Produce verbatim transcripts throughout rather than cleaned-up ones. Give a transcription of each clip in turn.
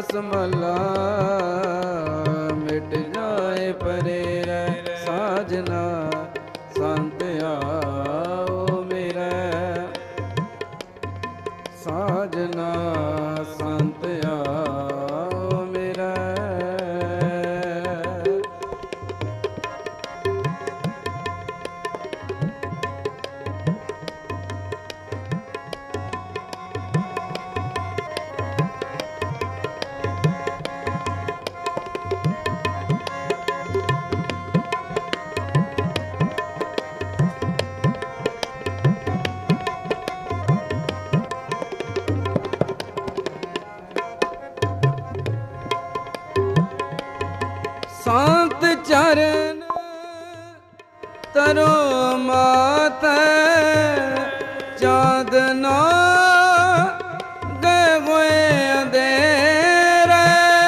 कसमला मिट जाए परे रै साजना संत आओ मेरा साजना संत आओ मेरा संत चरण तरो मात चांदना गए हुए अंधेरे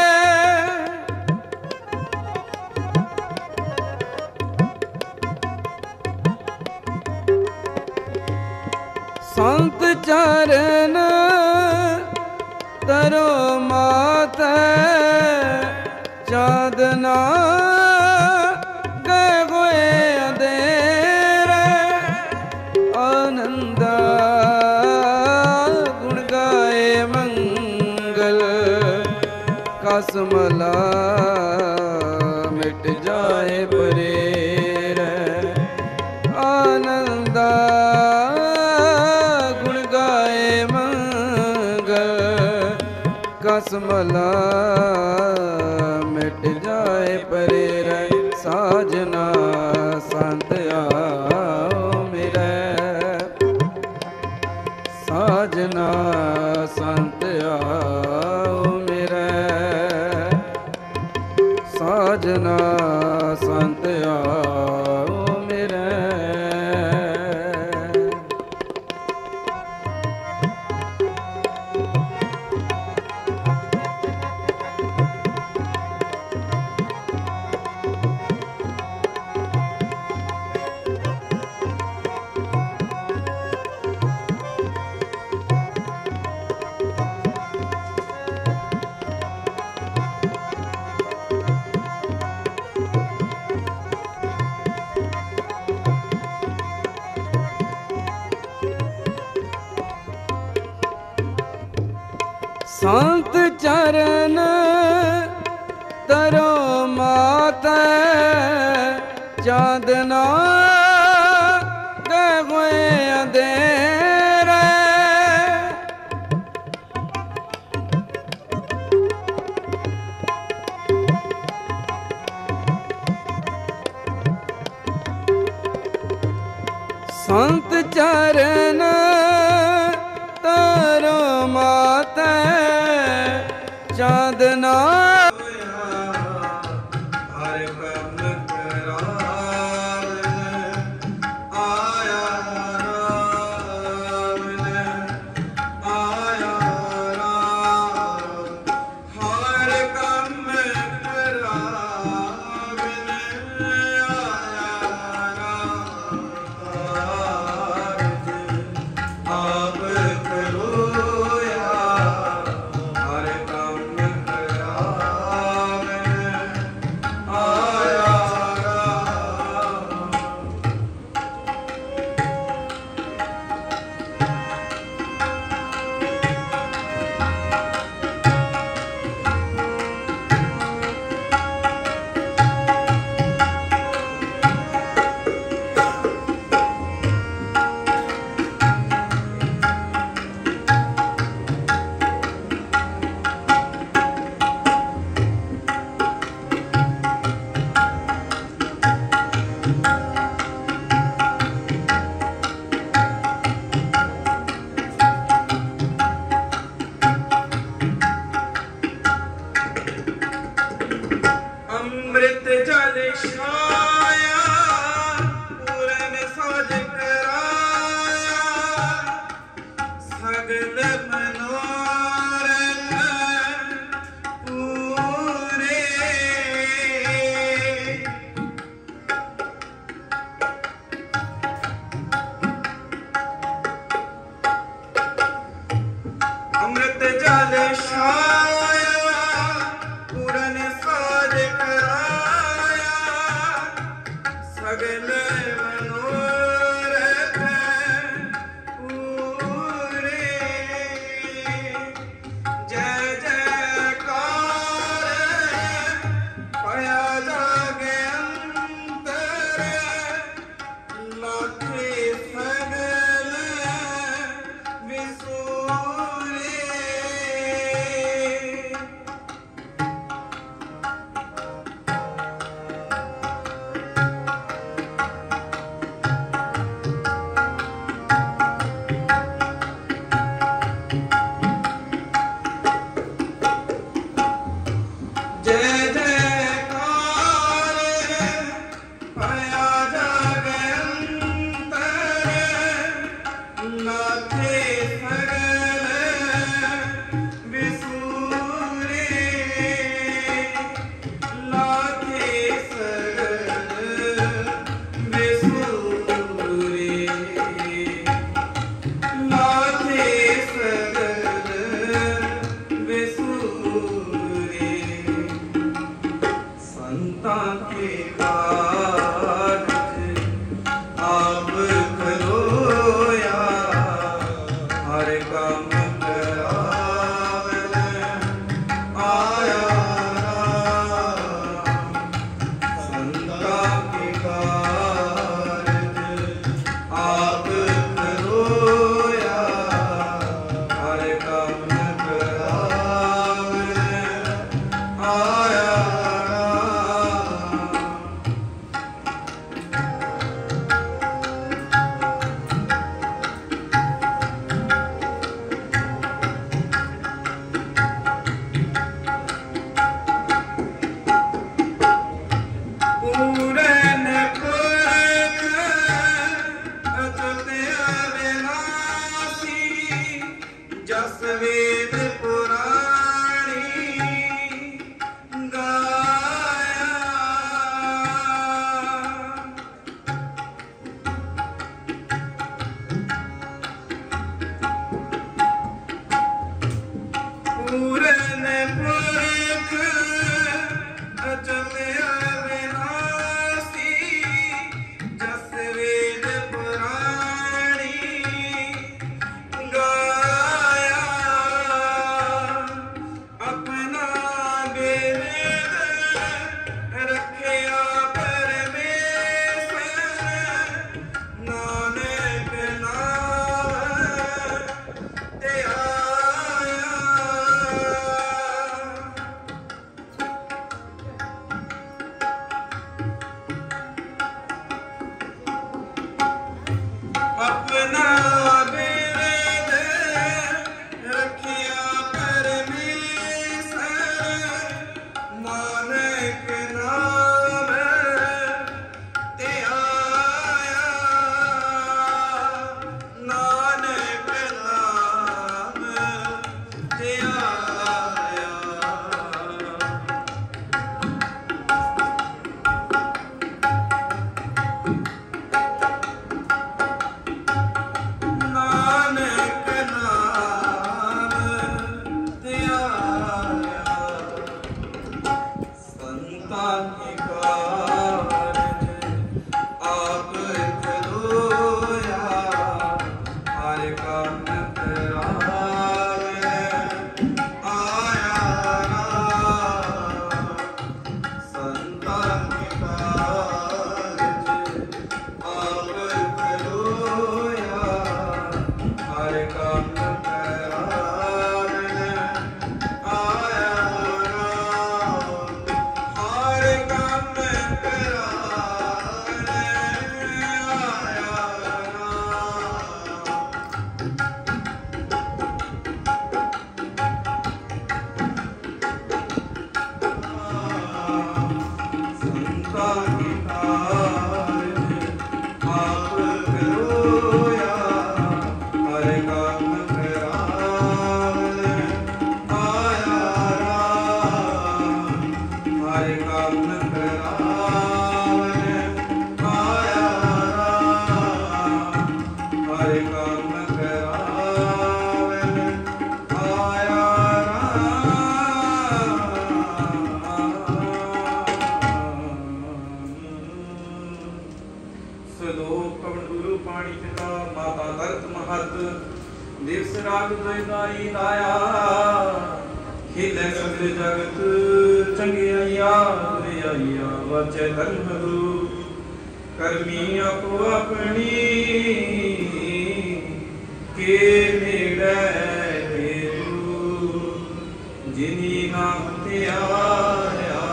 संत चरण तरो मात चांदना गए हुए अंधेरे आनंद गुण गाए मंगल कसमला मिट जाए परे रै आनंद गुण गाए मंगल कसमला मिट जाए परे रै साजना संत आओ मेरा साजना संत आओ मेरा साजना संत आओ मेरा संत चरण तरो मात चांदना गए हुए अंधेरे संत चरण तरो मात चांदना हर कम करावन आया राम आया राम हर कम करावन आया राम आप करो अमृत जल छाया पूरन सज कराया सगल मनोरथ पूरे अमृत जल छाया नाथे सगल विसूरे, नाथे सगल विसूरे, नाथे सगल विसूरे। संता के कारज आप करोया, हर काम करावन आया राम। संता के कारज आप करोया, हर काम करावन आया पूरन पुरख अचुत अविनाशी, जस वेद पुराणी गाया। पूरन पुरख अचुत अविनाशी, जस वेद पुराणी गाया। अपना वेद रखिया परमेश्वर, नानक नाम ते आया। अपना वेद रखिया परमेश्वर, नानक नाम ते आया। नानक नाम ते आया। नानक नाम ते आया। संता के कारज आप करोया, हर काम करावन आया राम। संता के कारज आप करोया, हर काम करावन आया राम। हर काम करावन आया राम। संता के कारज आप करोया, हर काम करावन आया राम। हर काम करावन आया राम। हर काम करावन आया राम। श्लोक पवन गुरु पाणी पिता, माता तरत महत, दिवस रात दुई दाया। खिले सगल जगत चंगियाइया बुराइया, वाचे धर्म गुरु करमी आपो अपनी। के नेड़े हेतु जिनी नाम ते आया,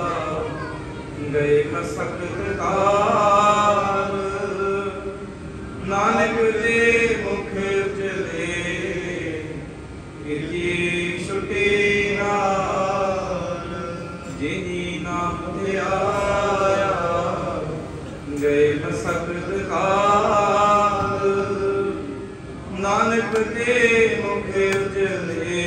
गए मसकत काल। नानक दे मुख चले, इति छुटे नाल। जिनी नाम ते आया, गए मसकत काल। ਨਾਨਕ ਦੇ ਮੁਖ ਉਜਲੇ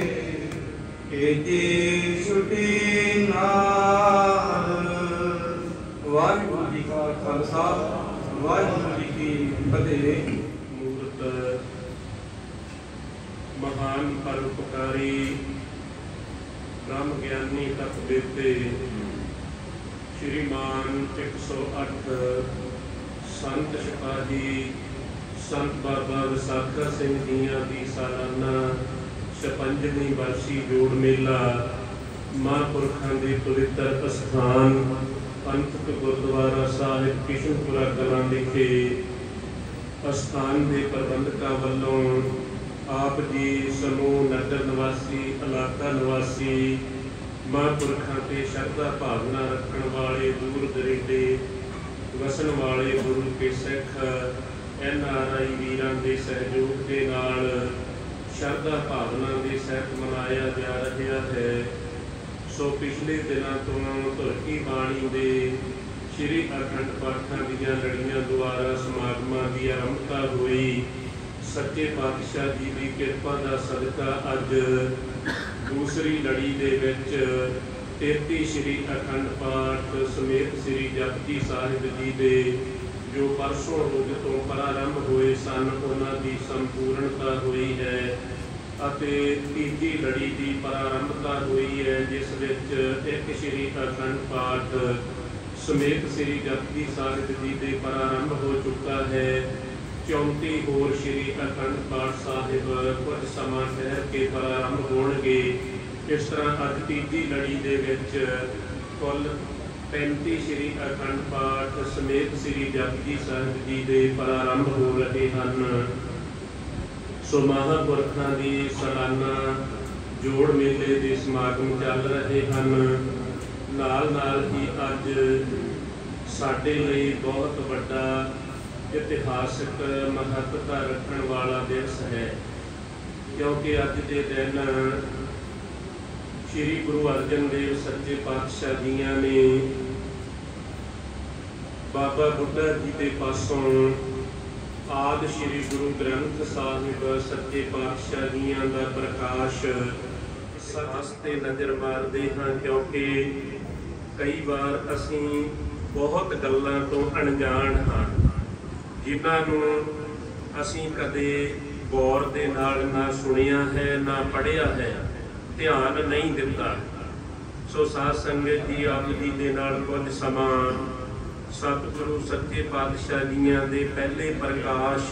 ਕੀਤੀ ਛੁਟੀ ਨਾਲ। ਵਾਹਿਗੁਰੂ ਜੀ ਕਾ ਖਾਲਸਾ, ਵਾਹਿਗੁਰੂ ਜੀ ਕੀ ਫਤਿਹ। ਮੂਰਤ ਮਹਾਨ ਪਰਉਪਕਾਰੀ ਬ੍ਰਹਮ ਗਿਆਨੀ ਤਪ ਦੇਤੇ ਸ਼੍ਰੀਮਾਨ ਇੱਕ ਸੌ ਅੱਠ ਸੰਤ ਸਿਪਾਹੀ ਸੰਤ ਬਾਬਾ ਵਿਸਾਖਾ ਸਿੰਘ ਜੀਆਂ ਦੀ ਸਾਲਾਨਾ ਛਪੰਜਵੀਂ ਵਰਸੀ ਜੋੜ ਮੇਲਾ ਮਹਾਂਪੁਰਖਾਂ ਦੇ ਪਵਿੱਤਰ ਅਸਥਾਨ ਪੰਥਕ ਗੁਰਦੁਆਰਾ ਸਾਹਿਬ ਕਿਸ਼ਨਪੁਰਾ ਕਲਾਂ ਵਿਖੇ ਅਸਥਾਨ ਦੇ ਪ੍ਰਬੰਧਕਾਂ ਵੱਲੋਂ ਆਪ ਜੀ ਸਮੂਹ ਨਗਰ ਨਿਵਾਸੀ ਇਲਾਕਾ ਨਿਵਾਸੀ ਮਹਾਂਪੁਰਖਾਂ ਤੇ ਸ਼ਰਧਾ ਭਾਵਨਾ ਰੱਖਣ ਵਾਲੇ ਦੂਰ ਦਰੇਡੇ ਵਸਣ ਵਾਲੇ ਗੁਰੂ ਕੇ ਸਿੱਖ ਐਨ ਆਰ ਆਈ ਵੀਰਾਂ ਦੇ ਸਹਿਯੋਗ ਦੇ ਨਾਲ ਸ਼ਰਧਾ ਭਾਵਨਾ ਦੇ ਸਹਿਤ ਮਨਾਇਆ ਜਾ ਰਿਹਾ ਹੈ। ਸੋ ਪਿਛਲੇ ਦਿਨਾਂ ਤੋਂ ਧੁਰਕੀ ਬਾਣੀ ਦੇ ਸ਼੍ਰੀ ਅਖੰਡ ਪਾਠਾਂ ਦੀਆਂ ਲੜੀਆਂ ਦੁਆਰਾ ਸਮਾਗਮਾਂ ਦੀ ਆਰੰਭਤਾ ਹੋਈ। ਸੱਚੇ ਪਾਤਸ਼ਾਹ ਜੀ ਦੀ ਕਿਰਪਾ ਦਾ ਸਦਕਾ ਅੱਜ ਦੂਸਰੀ ਲੜੀ ਦੇ ਵਿੱਚ ਤੇਤੀ ਸ਼੍ਰੀ ਅਖੰਡ ਪਾਠ ਸਮੇਤ ਸ਼੍ਰੀ ਜਪਜੀ ਸਾਹਿਬ ਜੀ ਦੇ ਜੋ ਪਰਸੋਂ ਰੋਗ ਤੋਂ ਪ੍ਰਾਰੰਭ ਹੋਏ ਸਨ ਉਹਨਾਂ ਦੀ ਸੰਪੂਰਨਤਾ ਹੋਈ ਹੈ ਅਤੇ ਤੀਜੀ ਲੜੀ ਦੀ ਪ੍ਰਾਰੰਭਤਾ ਹੋਈ ਹੈ, ਜਿਸ ਵਿੱਚ ਇੱਕ ਸ਼੍ਰੀ ਅਖੰਡ ਪਾਠ ਸਮੇਤ ਸ਼੍ਰੀ ਜਪਜੀ ਸਾਹਿਬ ਜੀ ਦੇ ਪ੍ਰਾਰੰਭ ਹੋ ਚੁੱਕਾ ਹੈ। ਚੌਂਤੀ ਹੋਰ ਸ਼੍ਰੀ ਅਖੰਡ ਪਾਠ ਸਾਹਿਬ ਕੁਝ ਸਮਾਂ ਠਹਿਰ ਕੇ ਪ੍ਰਾਰੰਭ ਹੋਣਗੇ। ਇਸ ਤਰ੍ਹਾਂ ਅੱਜ ਤੀਜੀ ਲੜੀ ਦੇ ਵਿੱਚ ਕੁੱਲ ਪੈਂਤੀ ਸ਼੍ਰੀ ਅਖੰਡ ਪਾਠ ਸਮੇਤ ਸ਼੍ਰੀ ਜਪਜੀ ਸਾਹਿਬ ਜੀ ਦੇ ਪ੍ਰਾਰੰਭ ਹੋ ਰਹੇ ਹਨ। ਸੋ ਮਹਾਂਪੁਰਖਾਂ ਦੀ ਸਾਲਾਨਾ ਜੋੜ ਮੇਲੇ ਦੇ ਸਮਾਗਮ ਚੱਲ ਰਹੇ ਹਨ। ਨਾਲ ਨਾਲ ਹੀ ਅੱਜ ਸਾਡੇ ਲਈ ਬਹੁਤ ਵੱਡਾ ਇਤਿਹਾਸਕ ਮਹੱਤਤਾ ਰੱਖਣ ਵਾਲਾ ਦਿਵਸ ਹੈ, ਕਿਉਂਕਿ ਅੱਜ ਦੇ ਦਿਨ ਸ਼੍ਰੀ ਗੁਰੂ ਅਰਜਨ ਦੇਵ ਸੱਚੇ ਪਾਤਸ਼ਾਹ ਜੀਆਂ ਨੇ ਬਾਬਾ ਬੁੱਢਾ ਜੀ ਦੇ ਪਾਸੋਂ ਆਦਿ ਸ਼੍ਰੀ ਗੁਰੂ ਗ੍ਰੰਥ ਸਾਹਿਬ ਸੱਚੇ ਪਾਤਸ਼ਾਹ ਜੀਆਂ ਦਾ ਪ੍ਰਕਾਸ਼ ਇਸ ਤੇ ਨਜ਼ਰ ਮਾਰਦੇ ਹਾਂ, ਕਿਉਂਕਿ ਕਈ ਵਾਰ ਅਸੀਂ ਬਹੁਤ ਗੱਲਾਂ ਤੋਂ ਅਣਜਾਣ ਹਾਂ ਜਿਨ੍ਹਾਂ ਨੂੰ ਅਸੀਂ ਕਦੇ ਗੌਰ ਦੇ ਨਾਲ ਨਾ ਸੁਣਿਆ ਹੈ ਨਾ ਪੜ੍ਹਿਆ ਹੈ, ਧਿਆਨ ਨਹੀਂ ਦਿੱਤਾ। ਸੋ ਸਾਧ ਸੰਗਤ ਜੀ ਆਪ ਜੀ ਦੇ ਨਾਲ ਕੁਝ ਸਮਾਂ ਸਤਿਗੁਰੂ ਸੱਚੇ ਪਾਤਸ਼ਾਹ ਜੀਆਂ ਦੇ ਪਹਿਲੇ ਪ੍ਰਕਾਸ਼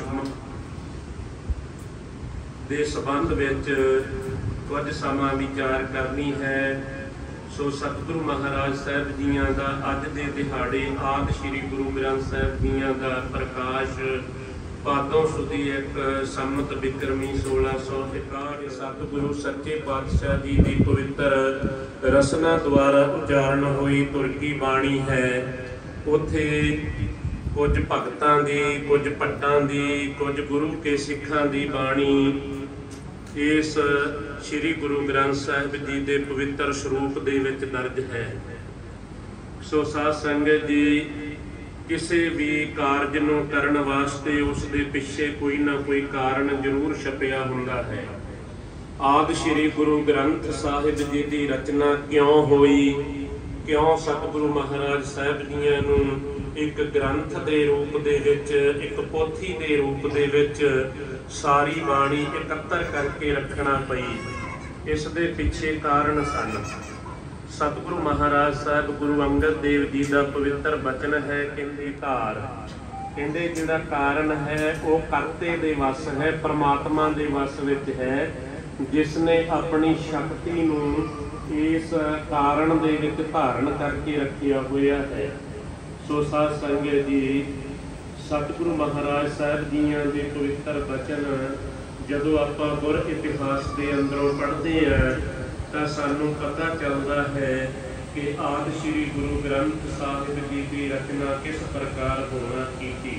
ਦੇ ਸੰਬੰਧ ਵਿੱਚ ਕੁਝ ਸਮਾਂ ਵਿਚਾਰ ਕਰਨੀ ਹੈ। ਸੋ ਸਤਿਗੁਰੂ ਮਹਾਰਾਜ ਸਾਹਿਬ ਜੀਆਂ ਦਾ ਅੱਜ ਦੇ ਦਿਹਾੜੇ ਆਦਿ ਸ਼੍ਰੀ ਗੁਰੂ ਗ੍ਰੰਥ ਸਾਹਿਬ ਜੀਆਂ ਦਾ ਪ੍ਰਕਾਸ਼ ਭਾਦੋਂ ਸੁਦੀ ਇੱਕ ਸੰਮਤ ਬਿਕਰਮੀ ਸੋਲਾਂ ਸੌ ਇਕਾਹਠ ਸਤਿਗੁਰੂ ਸੱਚੇ ਪਾਤਸ਼ਾਹ ਜੀ ਦੀ ਪਵਿੱਤਰ ਰਸਨਾ ਦੁਆਰਾ ਉਚਾਰਨ ਹੋਈ ਤੁਰਕੀ ਬਾਣੀ ਹੈ। ਉੱਥੇ ਕੁਝ ਭਗਤਾਂ ਦੀ, ਕੁਝ ਭੱਟਾਂ ਦੀ, ਕੁਝ ਗੁਰੂ ਕੇ ਸਿੱਖਾਂ ਦੀ ਬਾਣੀ ਇਸ ਸ਼੍ਰੀ ਗੁਰੂ ਗ੍ਰੰਥ ਸਾਹਿਬ ਜੀ ਦੇ ਪਵਿੱਤਰ ਸਰੂਪ ਦੇ ਵਿੱਚ ਦਰਜ ਹੈ। ਸੋ ਸਾਧ ਸੰਗਤ ਜੀ, ਕਿਸੇ ਵੀ ਕਾਰਜ ਨੂੰ ਕਰਨ ਵਾਸਤੇ ਉਸ ਦੇ ਪਿੱਛੇ ਕੋਈ ਨਾ ਕੋਈ ਕਾਰਨ ਜ਼ਰੂਰ ਛਪਿਆ ਹੁੰਦਾ ਹੈ। ਆਦਿ ਸ਼੍ਰੀ ਗੁਰੂ ਗ੍ਰੰਥ ਸਾਹਿਬ ਜੀ ਦੀ ਰਚਨਾ ਕਿਉਂ ਹੋਈ, ਕਿਉਂ ਸਤਿਗੁਰੂ ਮਹਾਰਾਜ ਸਾਹਿਬ ਜੀਆਂ ਨੂੰ ਇੱਕ ਗ੍ਰੰਥ ਦੇ ਰੂਪ ਦੇ ਵਿੱਚ, ਇੱਕ ਪੋਥੀ ਦੇ ਰੂਪ ਦੇ ਵਿੱਚ ਸਾਰੀ ਬਾਣੀ ਇਕੱਤਰ ਕਰਕੇ ਰੱਖਣਾ ਪਈ, ਇਸ ਦੇ ਪਿੱਛੇ ਕਾਰਨ ਸਨ। ਸਤਿਗੁਰੂ ਮਹਾਰਾਜ ਸਾਹਿਬ ਗੁਰੂ ਅੰਗਦ ਦੇਵ ਜੀ ਦਾ ਪਵਿੱਤਰ ਬਚਨ ਹੈ, ਕਹਿੰਦੇ ਧਾਰ, ਕਹਿੰਦੇ ਜਿਹੜਾ ਕਾਰਨ ਹੈ ਉਹ ਕਰਤੇ ਦੇ ਵੱਸ ਹੈ, ਪ੍ਰਮਾਤਮਾ ਦੇ ਵੱਸ ਵਿੱਚ ਹੈ, ਜਿਸ ਨੇ ਆਪਣੀ ਸ਼ਕਤੀ ਨੂੰ ਇਸ ਕਾਰਨ ਦੇ ਵਿੱਚ ਧਾਰਨ ਕਰਕੇ ਰੱਖਿਆ ਹੋਇਆ ਹੈ। ਸੋ ਸਾਧ ਸੰਗਤ ਜੀ, ਸਤਿਗੁਰੂ ਮਹਾਰਾਜ ਸਾਹਿਬ ਜੀਆਂ ਦੇ ਪਵਿੱਤਰ ਬਚਨ ਜਦੋਂ ਆਪਾਂ ਗੁਰ ਇਤਿਹਾਸ ਦੇ ਅੰਦਰੋਂ ਪੜ੍ਹਦੇ ਹਾਂ ਤਾਂ ਸਾਨੂੰ ਪਤਾ ਚੱਲਦਾ ਹੈ ਕਿ ਆਦਿ ਸ਼੍ਰੀ ਗੁਰੂ ਗ੍ਰੰਥ ਸਾਹਿਬ ਜੀ ਦੀ ਰਚਨਾ ਕਿਸ ਪ੍ਰਕਾਰ ਹੋਣਾ ਕੀਤੀ।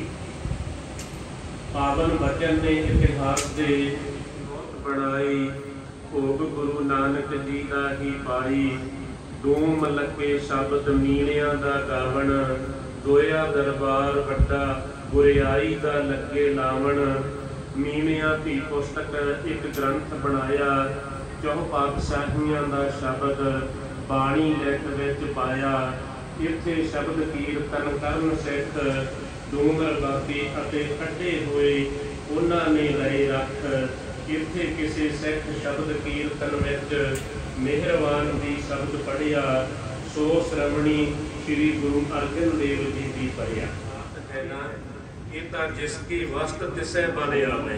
ਪਾਵਨ ਬਚਨ ਨੇ ਇਤਿਹਾਸ ਦੇ ਬਹੁਤ ਬਣਾਈ, ਭੋਗ ਗੁਰੂ ਨਾਨਕ ਜੀ ਦਾ ਹੀ ਪਾਈ, ਧੂਮ ਲੱਗੇ ਸ਼ਬਦ ਮੀਣਿਆਂ ਦਾ ਗਾਵਣ, ਦੋਇਆ ਦਰਬਾਰ ਵੱਡਾ ਗੁਰਿਆਈ ਦਾ ਲੱਗੇ ਲਾਵਣ, ਮੀਵਿਆਂ ਦੀ ਪੁਸਤਕ ਇੱਕ ਗ੍ਰੰਥ ਬਣਾਇਆ, ਚੌਹ ਪਾਤਸ਼ਾਹੀਆਂ ਦਾ ਸ਼ਬਦ ਬਾਣੀ ਲਿਖ ਵਿੱਚ ਪਾਇਆ। ਇੱਥੇ ਸ਼ਬਦ ਕੀਰਤਨ ਕਰਨ ਸਿੱਖ ਡੂੰਗਰ ਬਾਬੀ ਅਤੇ ਕੱਢੇ ਹੋਏ ਉਹਨਾਂ ਨੇ ਲਏ ਰੱਖ। ਇੱਥੇ ਕਿਸੇ ਸਿੱਖ ਸ਼ਬਦ ਕੀਰਤਨ ਵਿੱਚ ਮਿਹਰਬਾਨ ਦੀ ਸ਼ਬਦ ਪੜ੍ਹਿਆ, ਸੋ ਸ਼੍ਰਮਣੀ ਸ੍ਰੀ ਗੁਰੂ ਅਰਜਨ ਦੇਵ ਜੀ ਦੀ ਪੜ੍ਹਿਆ। ਹੈ ਨਾ, ਇਹ ਤਾਂ ਜਿਸ ਕੀ ਵਸਤ ਤਿਸੈ ਬਨ ਆਵੇ,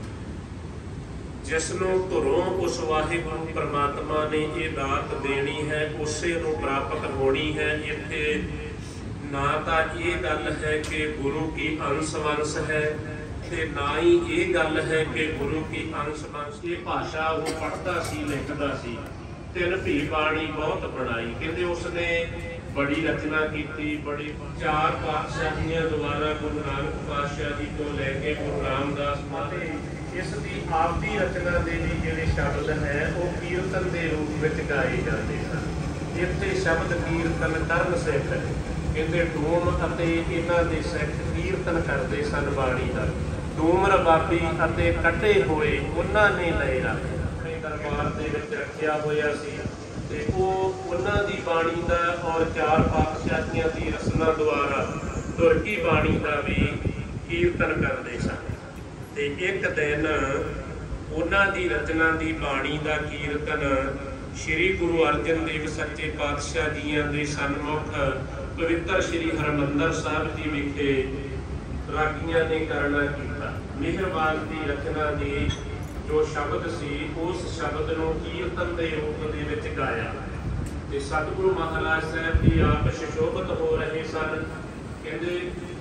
ਜਿਸ ਨੂੰ ਧੁਰੋਂ ਉਸ ਵਾਹਿਗੁਰੂ ਪਰਮਾਤਮਾ ਨੇ ਇਹ ਦਾਤ ਦੇਣੀ ਹੈ, ਉਸੇ ਨੂੰ ਪ੍ਰਾਪਤ ਹੋਣੀ ਹੈ। ਇੱਥੇ ਨਾ ਤਾਂ ਇਹ ਗੱਲ ਹੈ ਕਿ ਗੁਰੂ ਕੀ ਅੰਸ਼ ਵੰਸ਼ ਹੈ, ਤੇ ਨਾ ਹੀ ਇਹ ਗੱਲ ਹੈ ਕਿ ਗੁਰੂ ਕੀ ਅੰਸ਼ ਵੰਸ਼। ਇਹ ਭਾਸ਼ਾ ਉਹ ਪੜ੍ਹਦਾ ਸੀ, ਲਿਖਦਾ ਸੀ। ਤਿੰਨ ਭੀ ਬਾਣੀ ਬਹੁਤ ਬਣਾਈ। ਕਹਿੰਦੇ ਉਸਨੇ ਬੜੀ ਰਚਨਾ ਕੀਤੀ, ਬੜੀ ਚਾਰ ਪਾਤਸ਼ਾਹੀਆਂ ਦੁਆਰਾ ਗੁਰੂ ਨਾਨਕ ਪਾਤਸ਼ਾਹ ਜੀ ਤੋਂ ਲੈ ਕੇ ਗੁਰੂ ਰਾਮਦਾਸ ਮਾਤੇ ਇਸ ਦੀ ਆਪਦੀ ਰਚਨਾ ਦੇ ਵੀ ਜਿਹੜੇ ਸ਼ਬਦ ਹੈ ਉਹ ਕੀਰਤਨ ਦੇ ਰੂਪ ਵਿੱਚ ਗਾਏ ਜਾਂਦੇ ਸਨ। ਇੱਥੇ ਸ਼ਬਦ ਕੀਰਤਨ ਕਰਨ ਸਿੱਖ ਕਹਿੰਦੇ ਡੂਮ ਅਤੇ ਇਹਨਾਂ ਦੇ ਸਿੱਖ ਕੀਰਤਨ ਕਰਦੇ ਸਨ ਬਾਣੀ ਦਾ। ਡੂਮ ਰਬਾਬੀ ਅਤੇ ਕੱਢੇ ਹੋਏ ਉਹਨਾਂ ਨੇ ਲਏ ਰੱਖ ਆਪਣੇ ਦਰਬਾਰ ਦੇ ਵਿੱਚ ਰੱਖਿਆ ਹੋਇਆ ਸੀ, ਤੇ ਉਹ ਉਹਨਾਂ ਦੀ ਬਾਣੀ ਦਾ ਔਰ ਚਾਰ ਪਾਤਸ਼ਾਹੀਆਂ ਦੀ ਰਸਨਾ ਦੁਆਰਾ ਤੁਰਕੀ ਬਾਣੀ ਦਾ ਵੀ ਕੀਰਤਨ ਕਰਦੇ ਸਨ। ਤੇ ਇੱਕ ਦਿਨ ਉਹਨਾਂ ਦੀ ਰਚਨਾ ਦੀ ਬਾਣੀ ਦਾ ਕੀਰਤਨ ਸ੍ਰੀ ਗੁਰੂ ਅਰਜਨ ਦੇਵ ਸੱਚੇ ਪਾਤਸ਼ਾਹ ਜੀਆਂ ਦੇ ਸਨਮੁਖ ਪਵਿੱਤਰ ਸ੍ਰੀ ਹਰਿਮੰਦਰ ਸਾਹਿਬ ਜੀ ਵਿਖੇ ਰਾਗੀਆਂ ਨੇ ਕਰਨਾ ਕੀਤਾ। ਮਿਹਰਬਾਨ ਦੀ ਰਚਨਾ ਦੀ ਜੋ ਸ਼ਬਦ ਸੀ ਉਸ ਸ਼ਬਦ ਨੂੰ ਕੀਰਤਨ ਦੇ ਰੂਪ ਦੇ ਵਿੱਚ ਗਾਇਆ, ਤੇ ਸਤਿਗੁਰੂ ਮਹਾਰਾਜ ਸਾਹਿਬ ਜੀ ਆਪ ਸੁਸ਼ੋਭਿਤ ਹੋ ਰਹੇ ਸਨ। ਕਹਿੰਦੇ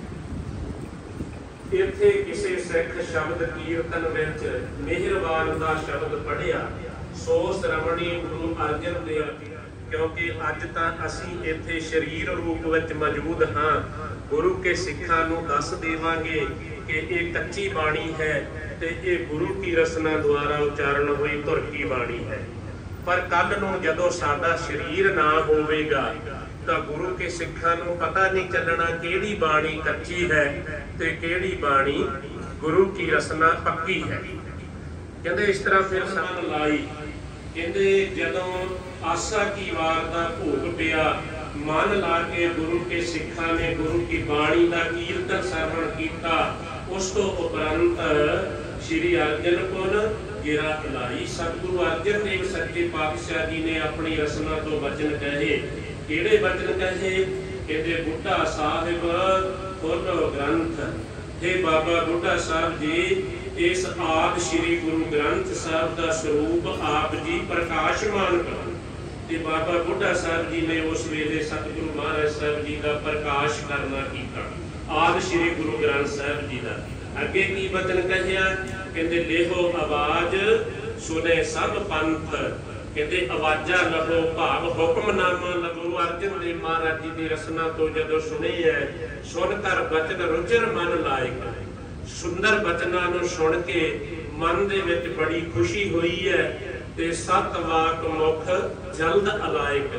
ਇੱਥੇ ਕਿਸੇ ਸਿੱਖ ਸ਼ਬਦ ਕੀਰਤਨ ਵਿੱਚ ਮਿਹਰਬਾਨ ਦਾ ਸ਼ਬਦ ਪੜ੍ਹਿਆ, ਸੋ ਸ਼੍ਰਮਣੀ ਗੁਰੂ ਅਰਜਨ ਦੇਵ। ਕਿਉਂਕਿ ਅੱਜ ਤਾਂ ਅਸੀਂ ਇੱਥੇ ਸਰੀਰ ਰੂਪ ਵਿੱਚ ਮੌਜੂਦ ਹਾਂ, ਗੁਰੂ ਕੇ ਸਿੱਖਾਂ ਨੂੰ ਦੱਸ ਦੇਵਾਂਗੇ ਕਿ ਇਹ ਕੱਚੀ ਬਾਣੀ ਹੈ ਤੇ ਇਹ ਗੁਰੂ ਕੀ ਰਸਨਾ ਦੁਆਰਾ ਉਚਾਰਨ ਹੋਈ ਤੁਰਕੀ ਬਾਣੀ ਹੈ। ਪਰ ਕੱਲ ਨੂੰ ਜਦੋਂ ਸਾਡਾ ਸਰੀਰ ਨਾ ਹੋਵੇਗਾ ਤਾਂ ਗੁਰੂ ਕੇ ਸਿੱਖਾਂ ਨੂੰ ਪਤਾ ਨਹੀਂ ਚੱਲਣਾ ਕਿਹੜੀ ਬਾਣੀ ਕੱਚੀ ਹੈ ਤੇ ਕਿਹੜੀ ਬਾਣੀ ਗੁਰੂ ਕੀ ਰਸਨਾ ਪੱਕੀ ਹੈ। ਕਹਿੰਦੇ ਇਸ ਤਰ੍ਹਾਂ ਫਿਰ ਮਨ ਲਾਈ। ਕਹਿੰਦੇ ਜਦੋਂ ਆਸਾ ਕੀ ਵਾਰ ਦਾ ਭੋਗ ਪਿਆ, ਮਨ ਲਾ ਕੇ ਗੁਰੂ ਕੇ ਸਿੱਖਾਂ ਨੇ ਗੁਰੂ ਕੀ ਬਾਣੀ ਦਾ ਕੀਰਤਨ ਸਰਵਣ ਕੀਤਾ। ਉਸ ਤੋਂ ਉਪਰੰਤ ਸ੍ਰੀ ਅਰਜਨ ਪੁਰ ਗਿਰਾ ਇਲਾਈ ਸਤਿਗੁਰੂ ਅਰਜਨ ਦੇਵ ਸੱਚੇ ਪਾਤਸ਼ਾਹ ਜੀ ਨੇ ਆਪਣੀ ਰਸਨਾ ਤੋਂ ਬਚਨ ਕਹੇ। ਕਿਹੜੇ ਬਚਨ ਕਹੇ? ਕਹਿੰਦੇ ਬੁੱਢਾ ਸਾਹਿਬ ਖੋਲੋ ਗ੍ਰੰਥ, हे ਬਾਬਾ ਬੁੱਢਾ ਸਾਹਿਬ ਜੀ, ਇਸ ਆਦਿ ਸ੍ਰੀ ਗੁਰੂ ਗ੍ਰੰਥ ਸਾਹਿਬ ਦਾ ਸਰੂਪ ਆਪ ਜੀ ਪ੍ਰਕਾਸ਼ਮਾਨ ਕਰੋ। ਤੇ ਬਾਬਾ ਬੁੱਢਾ ਸਾਹਿਬ ਜੀ ਨੇ ਉਸ ਵੇਲੇ ਸਤਿਗੁਰੂ ਮਹਾਰਾਜ ਸਾਹਿਬ ਜੀ ਦਾ ਪ੍ਰਕਾਸ਼ ਕਰਨਾ ਕੀਤਾ, ਆਦਿ ਸ੍ਰੀ ਗੁਰੂ ਗ੍ਰੰਥ ਸਾਹਿਬ ਜੀ ਦਾ। ਅੱਗੇ ਕੀ ਬਚਨ ਕਹਿਆ? ਕਹਿੰਦੇ ਲੇਹੋ ਆਵਾਜ਼ ਸੁਨੇ ਸਭ ਪੰਥ। ਕਹਿੰਦੇ ਆਵਾਜ਼ਾਂ ਲਹੋ ਭਾਵ ਹੁਕਮਨਾਮਾ ਲਹੋ। ਅਰਜਨ ਦੇਵ ਮਹਾਰਾਜ ਜੀ ਦੀ ਰਸਨਾ ਤੋਂ ਜਦੋਂ ਸੁਣੀ ਹੈ, ਸੁਣ ਕਰ ਬਚਨ ਰੁਚਰ ਮਨ ਲਾਇਕ। ਸੁੰਦਰ ਬਚਨਾਂ ਨੂੰ ਸੁਣ ਕੇ ਮਨ ਦੇ ਵਿੱਚ ਬੜੀ ਖੁਸ਼ੀ ਹੋਈ ਹੈ ਤੇ ਸਤ ਵਾਕ ਮੁਖ ਜਲਦ ਅਲਾਇਕ।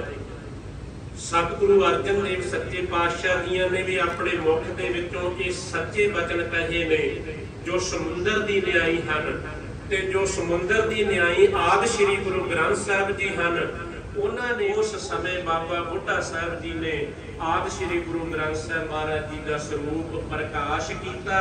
ਸਤਿਗੁਰੂ ਅਰਜਨ ਦੇਵ ਸੱਚੇ ਪਾਤਸ਼ਾਹ ਜੀਆਂ ਨੇ ਵੀ ਆਪਣੇ ਮੁਖ ਦੇ ਵਿੱਚੋਂ ਇਹ ਸੱਚੇ ਬਚਨ ਕਹੇ ਨੇ ਜੋ ਸਮੁੰਦਰ ਦੀ ਨਿਆਈ ਹਨ, ਤੇ ਜੋ ਸਮੁੰਦਰ ਦੀ ਨਿਆਈ ਆਦਿ ਸ੍ਰੀ ਗੁਰੂ ਗ੍ਰੰਥ ਸਾਹਿਬ ਜੀ ਹਨ। ਉਹਨਾਂ ਨੇ ਉਸ ਸਮੇਂ ਬਾਬਾ ਬੁੱਢਾ ਸਾਹਿਬ ਜੀ ਨੇ ਆਦਿ ਸ੍ਰੀ ਗੁਰੂ ਗ੍ਰੰਥ ਸਾਹਿਬ ਮਹਾਰਾਜ ਜੀ ਦਾ ਸਰੂਪ ਪ੍ਰਕਾਸ਼ ਕੀਤਾ।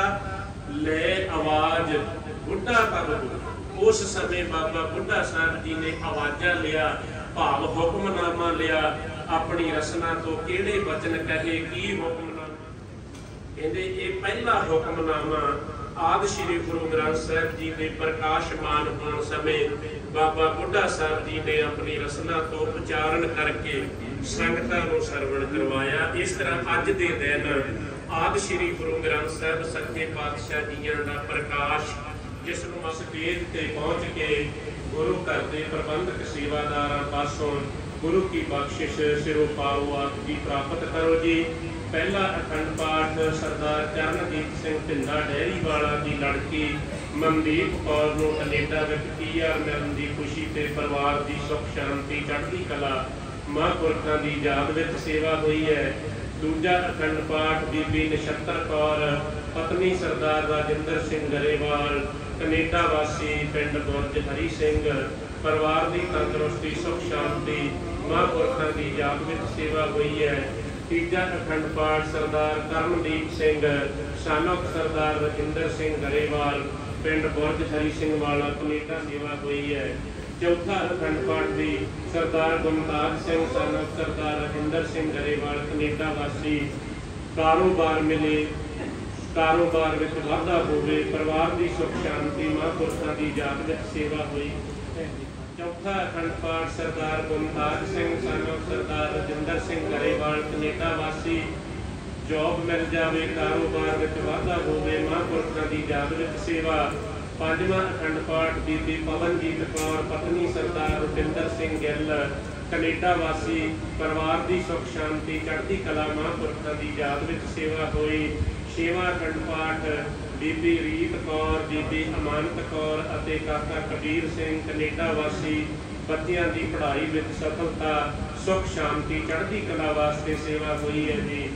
ਲੈ ਆਵਾਜ਼ ਬੁੱਢਾ ਕਬ। ਉਸ ਸਮੇਂ ਬਾਬਾ ਬੁੱਢਾ ਸਾਹਿਬ ਜੀ ਨੇ ਆਵਾਜ਼ਾਂ ਲਿਆ, ਭਾਵ ਹੁਕਮਨਾਮਾ ਲਿਆ ਆਪਣੀ ਰਸਨਾ ਤੋਂ। ਕਿਹੜੇ ਬਚਨ ਕਹੇ, ਕੀ ਹੁਕਮਨਾਮਾ? ਕਹਿੰਦੇ ਇਹ ਪਹਿਲਾ ਹੁਕਮਨਾਮਾ ਆਦਿ ਸ੍ਰੀ ਗੁਰੂ ਗ੍ਰੰਥ ਸਾਹਿਬ ਜੀ ਦੇ ਪ੍ਰਕਾਸ਼ਮਾਨ ਹੋਣ ਸਮੇਂ ਬਾਬਾ ਬੁੱਢਾ ਸਾਹਿਬ ਜੀ ਨੇ ਆਪਣੀ ਰਸਨਾ ਤੋਂ ਉਚਾਰਨ ਕਰਕੇ ਸੰਗਤਾਂ ਨੂੰ ਸਰਵਣ ਕਰਵਾਇਆ। ਇਸ ਤਰ੍ਹਾਂ ਅੱਜ ਦੇ ਦਿਨ ਆਦਿ ਸ੍ਰੀ ਗੁਰੂ ਗ੍ਰੰਥ ਸਾਹਿਬ ਸੱਚੇ ਪਾਤਸ਼ਾਹ ਜੀਆਂ ਦਾ ਪ੍ਰਕਾਸ਼, ਜਿਸ ਨੂੰ ਸਟੇਜ ਤੇ ਪਹੁੰਚ ਕੇ ਗੁਰੂ ਘਰ ਦੇ ਪ੍ਰਬੰਧਕ ਸੇਵਾਦਾਰਾਂ ਪਾਸੋਂ ਗੁਰੂ ਕੀ ਬਖਸ਼ਿਸ਼ ਸਿਰੋਂ ਪਾਓ ਆਪ ਜੀ ਪ੍ਰਾਪਤ ਕਰੋ ਜੀ। ਪਹਿਲਾ ਅਖੰਡ ਪਾਠ ਸਰਦਾਰ ਚਰਨਜੀਤ ਸਿੰਘ ਢਿੰਦਾ ਡੈਰੀ ਵਾਲਾ ਦੀ ਲੜਕੀ ਮਨਦੀਪ ਕੌਰ ਨੂੰ ਕੈਨੇਡਾ ਵਿੱਚ ਪੀ ਆਰ ਮਿਲਣ ਦੀ ਖੁਸ਼ੀ ਤੇ ਪਰਿਵਾਰ ਦੀ ਸੁੱਖ ਸ਼ਾਂਤੀ ਚੜ੍ਹਦੀ ਕਲਾ ਮਹਾਂਪੁਰਖਾਂ ਦੀ ਯਾਦ ਵਿੱਚ ਸੇਵਾ ਹੋਈ ਹੈ। ਦੂਜਾ ਅਖੰਡ ਪਾਠ ਬੀਬੀ ਨਛੱਤਰ ਕੌਰ ਪਤਨੀ ਸਰਦਾਰ ਰਾਜਿੰਦਰ ਸਿੰਘ ਗਰੇਵਾਲ ਕੈਨੇਡਾ ਵਾਸੀ ਪਿੰਡ ਬੁਰਜ ਹਰੀ ਸਿੰਘ ਪਰਿਵਾਰ ਦੀ ਤੰਦਰੁਸਤੀ ਸੁਖ ਸ਼ਾਂਤੀ ਮਹਾਂਪੁਰਖਾਂ ਦੀ ਯਾਦ ਵਿੱਚ ਸੇਵਾ ਹੋਈ ਹੈ। ਤੀਜਾ ਅਖੰਡ ਪਾਠ ਸਰਦਾਰ ਕਰਮਦੀਪ ਸਿੰਘ ਸਾਨਕ ਸਰਦਾਰ ਰਜਿੰਦਰ ਸਿੰਘ ਗਰੇਵਾਲ ਪਿੰਡ ਬੁਰਜ ਹਰੀ ਸਿੰਘ ਵਾਲਾ ਕੈਨੇਡਾ ਸੇਵਾ ਹੋਈ ਹੈ। ਚੌਥਾ ਅਖੰਡ ਪਾਠ ਦੀ ਸਰਦਾਰ ਗੁਰਮਤਾਜ ਸਿੰਘ ਸਾਨਕ ਸਰਦਾਰ ਰਜਿੰਦਰ ਸਿੰਘ ਗਰੇਵਾਲ ਕੈਨੇਡਾ ਵਾਸੀ ਕਾਰੋਬਾਰ ਮਿਲੇ ਕਾਰੋਬਾਰ ਵਿੱਚ ਵਾਧਾ ਹੋਵੇ ਪਰਿਵਾਰ ਦੀ ਸੁਖ ਸ਼ਾਂਤੀ ਮਹਾਂਪੁਰਖਾਂ ਦੀ ਯਾਦ ਵਿੱਚ ਸੇਵਾ ਹੋਈ। ਚੌਥਾ ਅਖੰਡ ਪਾਠ ਸਰਦਾਰ ਗੁਰਮਤਾਜ ਸਿੰਘ ਸਾਨਕ ਸਰਦਾਰ ਰਜਿੰਦਰ ਸਿੰਘ ਗਰੇਵਾਲ ਕੈਨੇਡਾ ਵਾਸੀ ਜੋਬ ਮਿਲ ਜਾਵੇ ਕਾਰੋਬਾਰ ਵਿੱਚ ਵਾਧਾ ਹੋਵੇ ਮਹਾਂਪੁਰਖਾਂ ਦੀ ਯਾਦ ਵਿੱਚ ਸੇਵਾ। ਪੰਜਵਾਂ ਅਖੰਡ ਪਾਠ ਬੀਬੀ ਪਵਨਜੀਤ ਕੌਰ ਪਤਨੀ ਸਰਦਾਰ ਰੁਪਿੰਦਰ ਸਿੰਘ ਗਿੱਲ ਕੈਨੇਡਾ ਵਾਸੀ ਪਰਿਵਾਰ ਦੀ ਸੁਖ ਸ਼ਾਂਤੀ ਚੜ੍ਹਦੀ ਕਲਾ ਮਹਾਂਪੁਰਖਾਂ ਦੀ ਯਾਦ ਵਿੱਚ ਸੇਵਾ ਹੋਈ। ਛੇਵਾਂ ਅਖੰਡ ਪਾਠ ਬੀਬੀ ਰੀਤ ਕੌਰ ਬੀਬੀ ਅਮਾਨਤ ਕੌਰ ਅਤੇ ਕਾਕਾ ਕਬੀਰ ਸਿੰਘ ਕੈਨੇਡਾ ਵਾਸੀ ਬੱਚਿਆਂ ਦੀ ਪੜ੍ਹਾਈ ਵਿੱਚ ਸਫਲਤਾ ਸੁਖ ਸ਼ਾਂਤੀ ਚੜ੍ਹਦੀ ਕਲਾ ਵਾਸਤੇ ਸੇਵਾ ਹੋਈ ਹੈ ਜੀ।